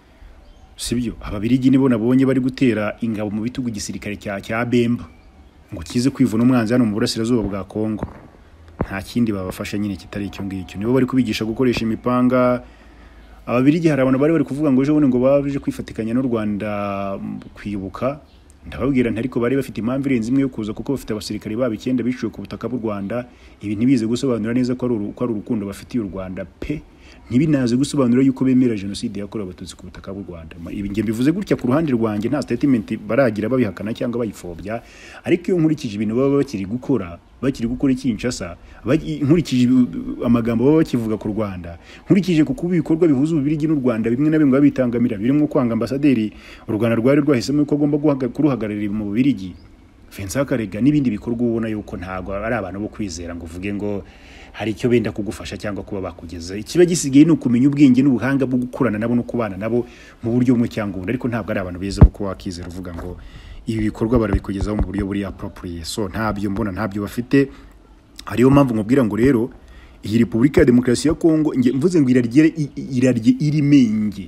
S1: sibyo? Ababirigi nibo nabonye bari gutera ingabo mu bitugu igisirikare cya cya Bemba ngo kize kwivuna umwanzi hano mu burasirazuba bwa Kongo. Nta kindi babafasha nyine kitari icyo ngicyo, nibo bari kubigisha gukoresha imipanga. Ababirigi hari abantu bari bari kuvuga ngo ejo bundi ngo baje kwifatikanya n'u Rwanda kwibuka. Ndababwira nti ariko bari bafite impamvu irenze imwe yo kuza, kuko bafite abasirikare babo icyenda biciwe ku butaka bw'u Rwanda. Ibi ntibize gusobanura neza ko ari ko ari urukundo bafitiye u Rwanda pe, ntibinaze gusobanura yuko bemera genocide yakorewe abatutsi ku butaka bw'u Rwanda. Ibi nge bivuze gutya ku ruhande rwanjye, nta statement baragira babihakana cyangwa bayifobya, ariko iyo nkurikije ibintu baba bakiri gukora bakiri gukora Kinshasa, nkurikije amagambo baba bakivuga ku Rwanda, nkurikije kuko ibikorwa bihuza ububirigi n'u Rwanda bimwe na bimwe babitangamira, birimo kwanga ambasaderi u Rwanda rwari rwahisemo ko agomba kuruhagararira mu Bubirigi Vincent Karega, n'ibindi bikorwa ubona yuko ntago ari abantu bo kwizera ngo uvuge ngo hari icyo benda kugufasha cyangwa kuba bakugeza. Ikiba gisigaye no kumenya ubwenge n'ubuhanga bwo gukorana nabo no kubana nabo mu buryo bumwe cyangwa ubundi, ariko ntabwo ari abantu beza uko wakizera uvuga ngo ibi bikorwa barabikugezaho mu buryo buri appropriate. So ntabyo mbona, ntabyo bafite. Hariyo mpamvu nkubwira ngo rero iyi Repubulika ya Demokarasi ya Kongo nge mvuze ngo irarye irarye irimenge.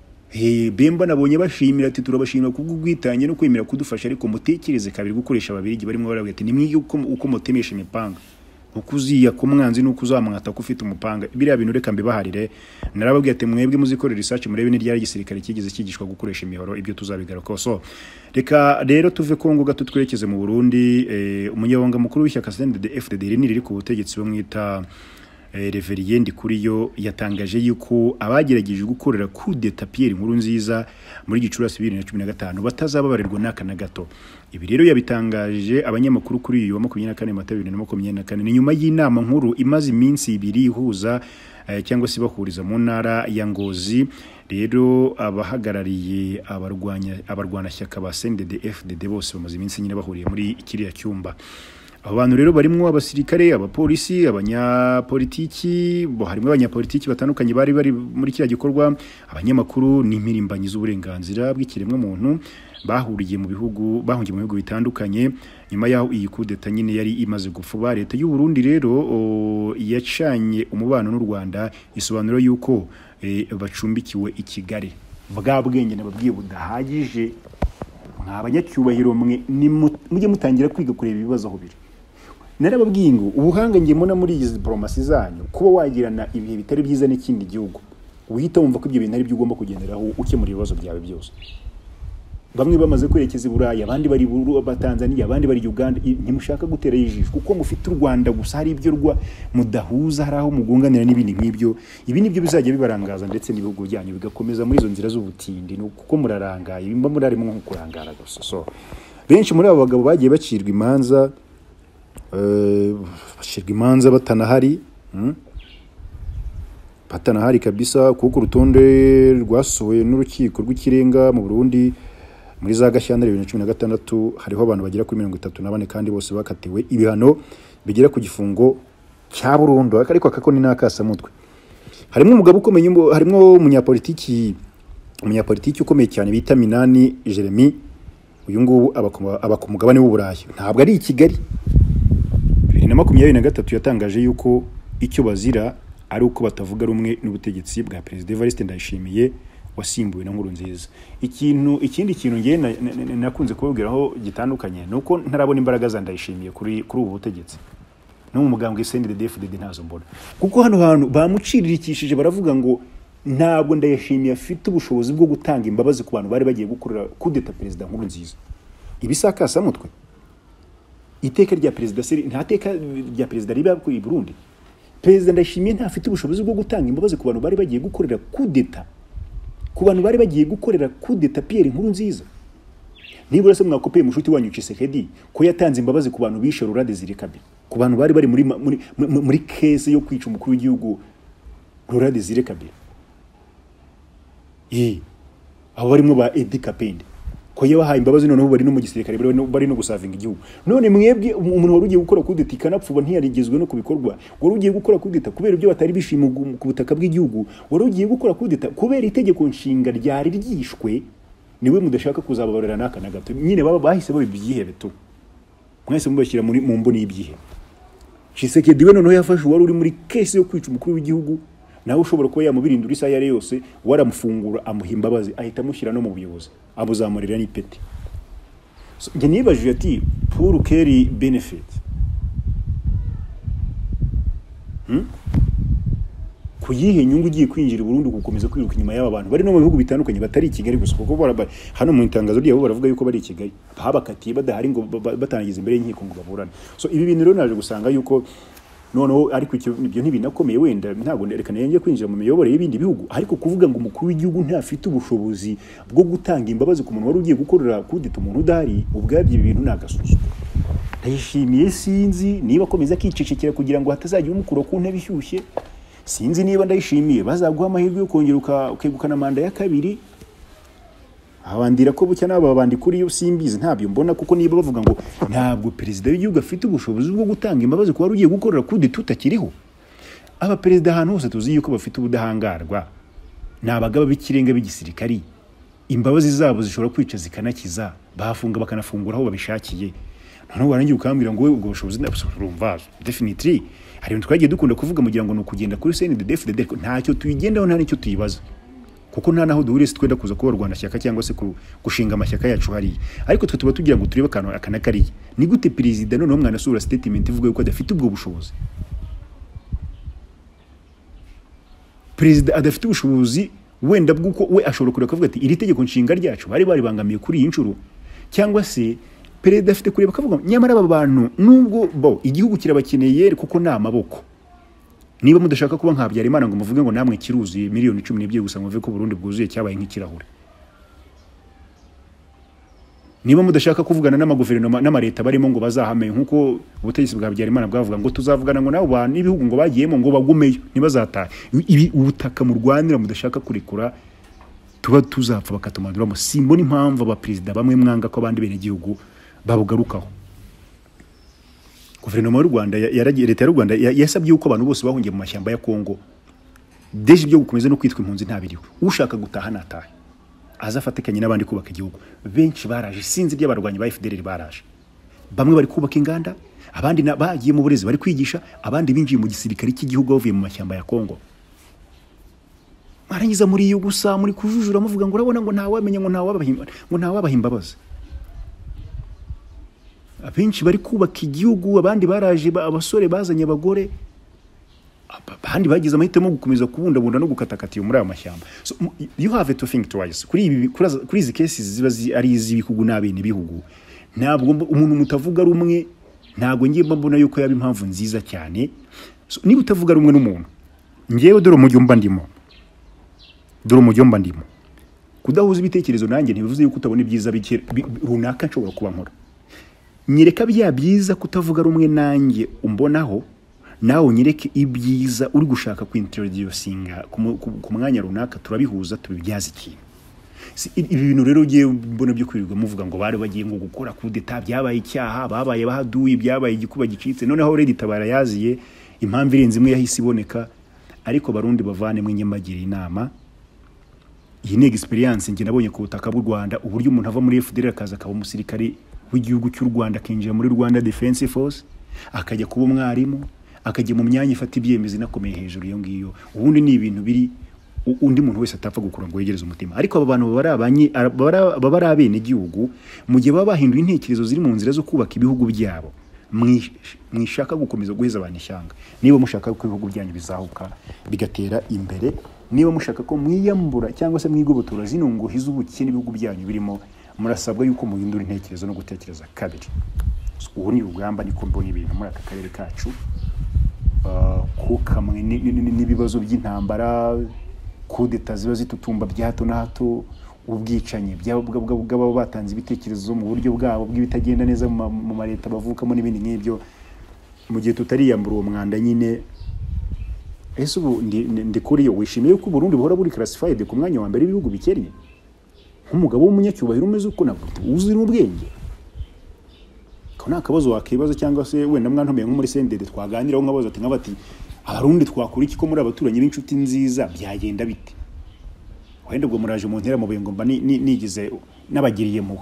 S1: He Bemba nabonye bashimira ati turabashimira kubw'ubwitanye no kwemera kudufasha, ariko mutekereze kabiri gukoresha ababirigi barimo barabwira ati nimwige uko uko mutemesha imipanga, ukuziya ku mwanzi nuko uzamwata ko ufite umupanga. Biriya bintu reka mbibaharire. Narababwiye ati mwebwe muzikore research murebe ni ryari igisirikare kigeze kigishwa gukoresha imihoro, ibyo tuzabigaruka. So reka rero tuve Kongo gato twerekeze mu Burundi. E, umunyabanga mukuru w'ishyaka C N D D F D D riri ku butegetsi bamwita e, Reverien Ndikuriyo yatangaje yuko abagerageje gukorera coup d'etat Pierre Nkurunziza muri Gicurasi bibiri na cumi na gatanu batazababarirwa n'aka na gato. Ibi rero yabitangaje abanyamakuru kuri uyu wa makumyabiri na kane Mata bibiri na makumyabiri na kane, ni nyuma y'inama nkuru imaze iminsi ibiri ihuza eh, cyangwa se bahuriza mu ntara ya Ngozi. Rero abahagarariye abarwanya abarwana shyaka ba C N D D F D D bose bamaze iminsi nyine bahuriye muri kiriya cyumba. Abo bantu rero barimo abasirikare, abapolisi, abanyapolitiki, bo harimo abanyapolitiki batandukanye bari bari muri kiriya gikorwa, abanyamakuru n'impirimbanyi z'uburenganzira bw'ikiremwa muntu bahuriye mu bihugu bahungiye mu bihugu bitandukanye. Nyuma yaho iyi coup d'etat nyine yari imaze gufuba, leta y'u Burundi rero yacanye umubano n'u Rwanda, isobanura yuko e, bacumbikiwe i Kigali. Bwa bwenge nababwiye budahagije, nk'abanyacyubahiro mwe mujye mutangira kwiga kureba ibibazo aho biri. Narababwiye ngo ubuhanga ngiye mona muri izi diplomasi zanyu, kuba wagirana ibihe bitari byiza n'ikindi gihugu, uhita wumva ko ibyo bintu ari byo ugomba kugenderaho ukemura ibibazo byawe byose. Bamwe bamaze kwerekeza i Burayi, abandi bari ba Tanzania, abandi bari Uganda. Ntimushaka gutera yijisho kuko mufite u Rwanda gusa, hari ibyo rwa mudahuza, hari aho mugunganira n'ibindi nk'ibyo. Ibi nibyo bizajya bibarangaza ndetse n'ibihugu byanyu bigakomeza muri izo nzira z'ubutindi, no kuko murarangaye bimba muri arimo nko kurangara gusa. So benshi muri abo bagabo bagiye bacirwa imanza eh bacirwa imanza batanahari hmm? batanahari kabisa, kuko urutonde rwasohoye n'urukiko rw'ikirenga mu Burundi muri za Gashyantare bibiri na cumi na gatandatu hariho abantu bagera kuri mirongo itatu na bane kandi bose bakatiwe ibihano bigera ku gifungo cya burundu, ariko akako ni nakasa mutwe. Harimo umugabo ukomeye, harimo umunyapolitiki umunyapolitiki ukomeye cyane bita Minani Jeremy. uyu ngubu aba ku mugabane w'Uburayi ntabwo ari i Kigali. bibiri na makumyabiri na gatatu yatangaje yuko icyo bazira ari uko batavuga rumwe n'ubutegetsi bwa Perezida Evariste Ndayishimiye wasimbuwe na Nkurunziza. Ikintu ikindi kintu ngiye nakunze kubabwiraho gitandukanye nuko ntarabona imbaraga za Ndayishimiye kuri kuri ubu butegetsi no mu mugambwe C N D D F D D ntazo mbona, kuko hano hantu bamuciririkishije baravuga ngo ntabwo Ndayishimiye afite ubushobozi bwo gutanga imbabazi ku bantu bari bagiye gukorera kudeta Perezida Nkurunziza. Ibisakasa mutwe iteka rya Perezida seri nta teka rya Perezida riba ku i Burundi. Perezida Ndayishimiye ntafite ubushobozi bwo gutanga imbabazi ku bantu bari bagiye gukorera kudeta ku bantu bari bagiye gukorera kudeta Pierre Nkurunziza. Nibura se mwakopeye mushuti wanyu Tshisekedi ko yatanze imbabazi ku bantu bishe Laurent Desire Kabila, ku bantu bari bari muri muri, muri case yo kwica umukuru w'igihugu Laurent Desire Kabila. Eh abo barimo ba Edi Kapende ko yabahaye imbabazi none bari no mu gisirikare bari no gusavinga igihugu. None mwebwe umuntu wari ugiye gukora kudeta ikanapfuba ntiyarigezwe no kubikorwa, wari ugiye gukora kudeta kubera ibyo batari bishima ku butaka bw'igihugu, wari ugiye gukora kudeta kubera itegeko nshinga ryari ryishwe, niwe mudashaka kuzababarira naka na gato. Nyine baba bahise bo ibyihebe tu mwese mubashyira muri mu mboni y'ibyihe. Tshisekedi we none yafashe wari uri muri case yo kwica umukuru w'igihugu, nawe ushobora kuba yamubirindura isa yare yose waramufungura amuha imbabazi ahita amushyira no mu buyobozi abuzamurira n'ipeti. So nge nibajije ati pour quel benefit hmm? kuyihe nyungu ugiye kwinjira Burundi gukomeza kwiruka inyuma y'aba bantu bari no mu bihugu bitandukanye batari i Kigali gusa, kuko barabari hano mu itangazo ryabo baravuga yuko bari i Kigali habakatiye badahari ngo batangiza imbere y'inkiko ngo baburane. So ibi bintu rero naje gusanga yuko noneho ariko ibyo ntibinakomeye wenda ntabwo nerekana yenge kwinjira mu miyoborere y'ibindi bihugu, ariko kuvuga ngo umukuru w'igihugu ntafite ubushobozi bwo gutanga imbabazi ku muntu wari ugiye gukorera kudeta umuntu udahari, ubwabyo ibi bintu nagasusuko. Ndayishimiye sinzi niba akomeza kicecekera kugira ngo hatazagira umukuru ku ntebe ishyushye, sinzi niba Ndayishimiye bazaguha amahirwe yo kongera ukegukana manda ya kabiri. Abandira ko bucya naba babandi kuri yo simbizi ntabyo mbona, kuko niba bavuga ngo ntabwo perezida w'igihugu afite ubushobozi bwo gutanga imbabazi ku wari ugiye gukorera kudeta tutakiriho. Aba perezida ahantu hose tuzi yuko bafite ubudahangarwa, nabagaba b'ikirenga b'igisirikari, imbabazi zabo zishobora kwica zikanakiza, bafunga bakanafungura aho babishakiye. Noneho warangiye ukambira ngo we ubwo bushobozi ndabusumva. Definitely hari ibintu twagiye dukunda kuvuga mugira ngo no kugenda kuri C N D D F D D ntacyo tuyigendaho nta nicyo tuyibaza, kuko nta naho duhuriye twenda kuza kuba Rwanda shyaka cyangwa se gushinga amashyaka yacu hari. Ariko twe tuba tugira ngo turebe akantu akana kari ni gute perezida noneho mwanasura statement ivuga yuko adafite ubwo bushobozi. Perezida adafite ubushobozi wenda bwuko we ashobora kureka kuvuga ati iri tegeko nshinga ryacu bari bari bangamiye kuri iyi ncuro, cyangwa se perezida afite kureba kavuga nyamara aba bantu nubwo bo igihugu kirabakeneye kuko nta maboko. Niba mudashaka kuba nka Habyarimana ngo muvuge ngo namwe kiruzi miliyoni cumi n'ebyiri gusa muvuge ko Burundi bwuzuye cyabaye nk'ikirahure. Niba mudashaka kuvugana n'amaguverinoma n'amareta barimo ngo bazahame nkuko ubutegetsi bwa Habyarimana bwavuga ngo tuzavugana ngo nabo bantu ibihugu ngo bagiyemo ngo bagumeyo ntibazataha, ibi ubutaka mu Rwanda mudashaka kurikura tuba tuzapfa bakatumaduramo. Simbona impamvu aba perezida bamwe mwanga ko abandi bene gihugu babugarukaho. Guverinoma y'u Rwanda yaragiye leta y'u Rwanda yasabye uko abantu bose bahungiye mu mashyamba ya Kongo deje byo gukomeza no kwitwa impunzi ntabiriho, ushaka gutaha nataha azafatikanye n'abandi kubaka igihugu. Benshi baraje sinzi by'abarwanyi ba F D L R baraje, bamwe bari kubaka inganda, abandi bagiye mu burezi bari kwigisha, abandi binjiye mu gisirikare cy'igihugu bavuye mu mashyamba ya Kongo. Marangiza muri iyo gusa muri kujujura muvuga ngo urabona ngo ntawamenye ngo ntawabahimba ngo ntawabahimbabaza. Abenshi bari kubaka igihugu, abandi baraje abasore bazanye abagore, abandi bagize amahitamo gukomeza kubundabunda no gukatakatiye muri aya mashyamba. So you have to think twice kuri ibi kuri izi cases ziba ari iz'ibikugu n'abene bihugu. Ntabwo umuntu mutavuga rumwe, ntabwo ngiye mbona yuko yaba impamvu nziza cyane. So niba utavuga rumwe n'umuntu, ngewe dore umujyo mba ndimo dore umujyo mba ndimo kudahuza ibitekerezo nanjye ntibivuze yuko utabona ibyiza runaka nshobora kuba nkora. Nyereka bya byiza kutavuga rumwe nanjye umbonaho, nawe nyereke ibyiza uri gushaka kwintroducinga ku mwanya runaka, turabihuza tubibyaza ikintu. Ibi bintu rero ugiye mbona byo kwirirwa muvuga ngo bari bagiye ngo gukora kudeta byabaye icyaha, babaye bahaduye, byabaye igikuba gicitse, noneho Red Tabara yaziye impamvu irenze imwe yahise iboneka. Ariko barundi bavane mwe nyamagira inama, iyi ni experience nge nabonye ku butaka bw'u Rwanda, uburyo umuntu ava muri F D L R akaza akaba umusirikare w'igihugu cy'u Rwanda akinjira muri Rwanda Defense Force, akajya kuba umwarimu, akajya mu myanya ifata ibyemezo inakomeye hejuru iyo ngiyo. Ubundi ni ibintu biri undi muntu wese atapfa gukura ngo yegereze umutima. Ariko aba bantu baba abanye baba ari abene igihugu mu gihe baba bahinduye intekerezo ziri mu nzira zo kubaka ibihugu byabo, mwishaka gukomeza guheza abantu ishyanga. Niba mushaka ko ibihugu byanyu bizahuka bigatera imbere, niba mushaka ko mwiyambura cyangwa se mwigobotora zino nguhi z'ubukene ibihugu byanyu birimo, murasabwa yuko muhindura intekerezo no gutekereza kabiri. Ubu ni urugamba niko mbona ibintu muri aka karere kacu, kukamwe n'ibibazo by'intambara, kudeta ziba zitutumba bya hato na hato, ubwicanyi bw'abo batanze ibitekerezo mu buryo bwabo bw'ibitagenda neza mu mareta bavukamo n'ibindi nk'ibyo. Mu gihe tutariyambura uwo mwanda nyine, ese ubu ndi kuri yo wishimiye ko Burundi buhora buri classified ku mwanya wa mbere w'ibihugu bikennye, nk'umugabo w'umunyacyubahiro umeze uko navuga uzi n'ubwenge? Ko nta kabazo wakibaza, cyangwa se wenda mwantomeye nko muri sendede twaganiraho nkabaza ati nkabati abarundi twakora iki ko muri abaturanyi b'inshuti nziza byagenda bite? Wenda ubwo muraje mu ntera mu bengo mba nigize nabagiriye muwe,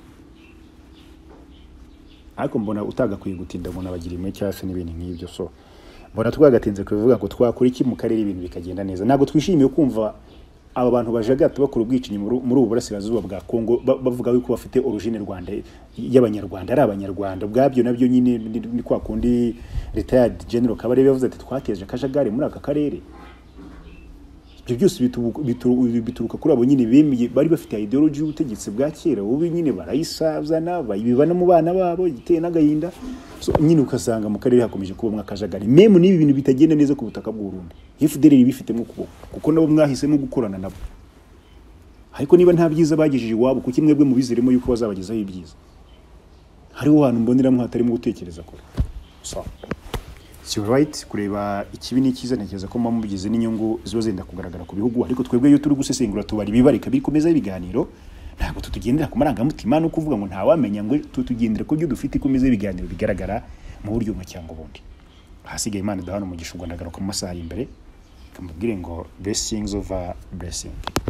S1: ariko mbona utagakwiye gutinda ngo nabagiriye muwe cyase n'ibintu nk'ibyo. So mbona twagatinze kuvuga ko twakora iki mu karere ibintu bikagenda neza. Nago twishimiye kumva aba bantu bajagata bakora ubwicinyi muri ubu burasirazuba bwa Kongo bavuga yuko bafite origine Rwanda y'abanyarwanda, ari abanyarwanda ubwabyo nabyo nyine ni kwa kundi retired general Kabarebe yavuze ati twateje akajagari muri aka karere. Ibyo byose bituruka kuri abo nyine bemiye bari bafite ideology y'ubutegetsi bwa kera, ubu nyine barayisazana bayibana mu bana babo giteye n'agahinda. So nyine ukasanga mu karere hakomeje kuba mwakajagari, meme nibi bintu bitagenda neza ku butaka bw'u Burundi. F D L R bifitemo kubo kuko nabo mwahisemo gukorana nabo, ariko niba nta byiza bagejeje iwabo kuki mwebwe mubiziremo yuko bazabagezaho ibyiza? Hariho abantu mbonera hatarimo gutekereza kure. So si right kureba ikibi n'ikiza, ntekereza ko mubigize n'inyungu ziba zenda kugaragara ku bihugu, ariko twebwe yo turi gusesengura tubari bibarika bikomeza ibiganiro, ntabwo tutugendera ku marangamutima no kuvuga ngo nta wamenya ngo tutugendere ko byo dufite ikomeza ibiganiro bigaragara mu buryo bumwe cyangwa ubundi. Hasigaye Imana idahana umugisha, Rwanda garuka mu masaha imbere kamubwire ngo blessings over blessing.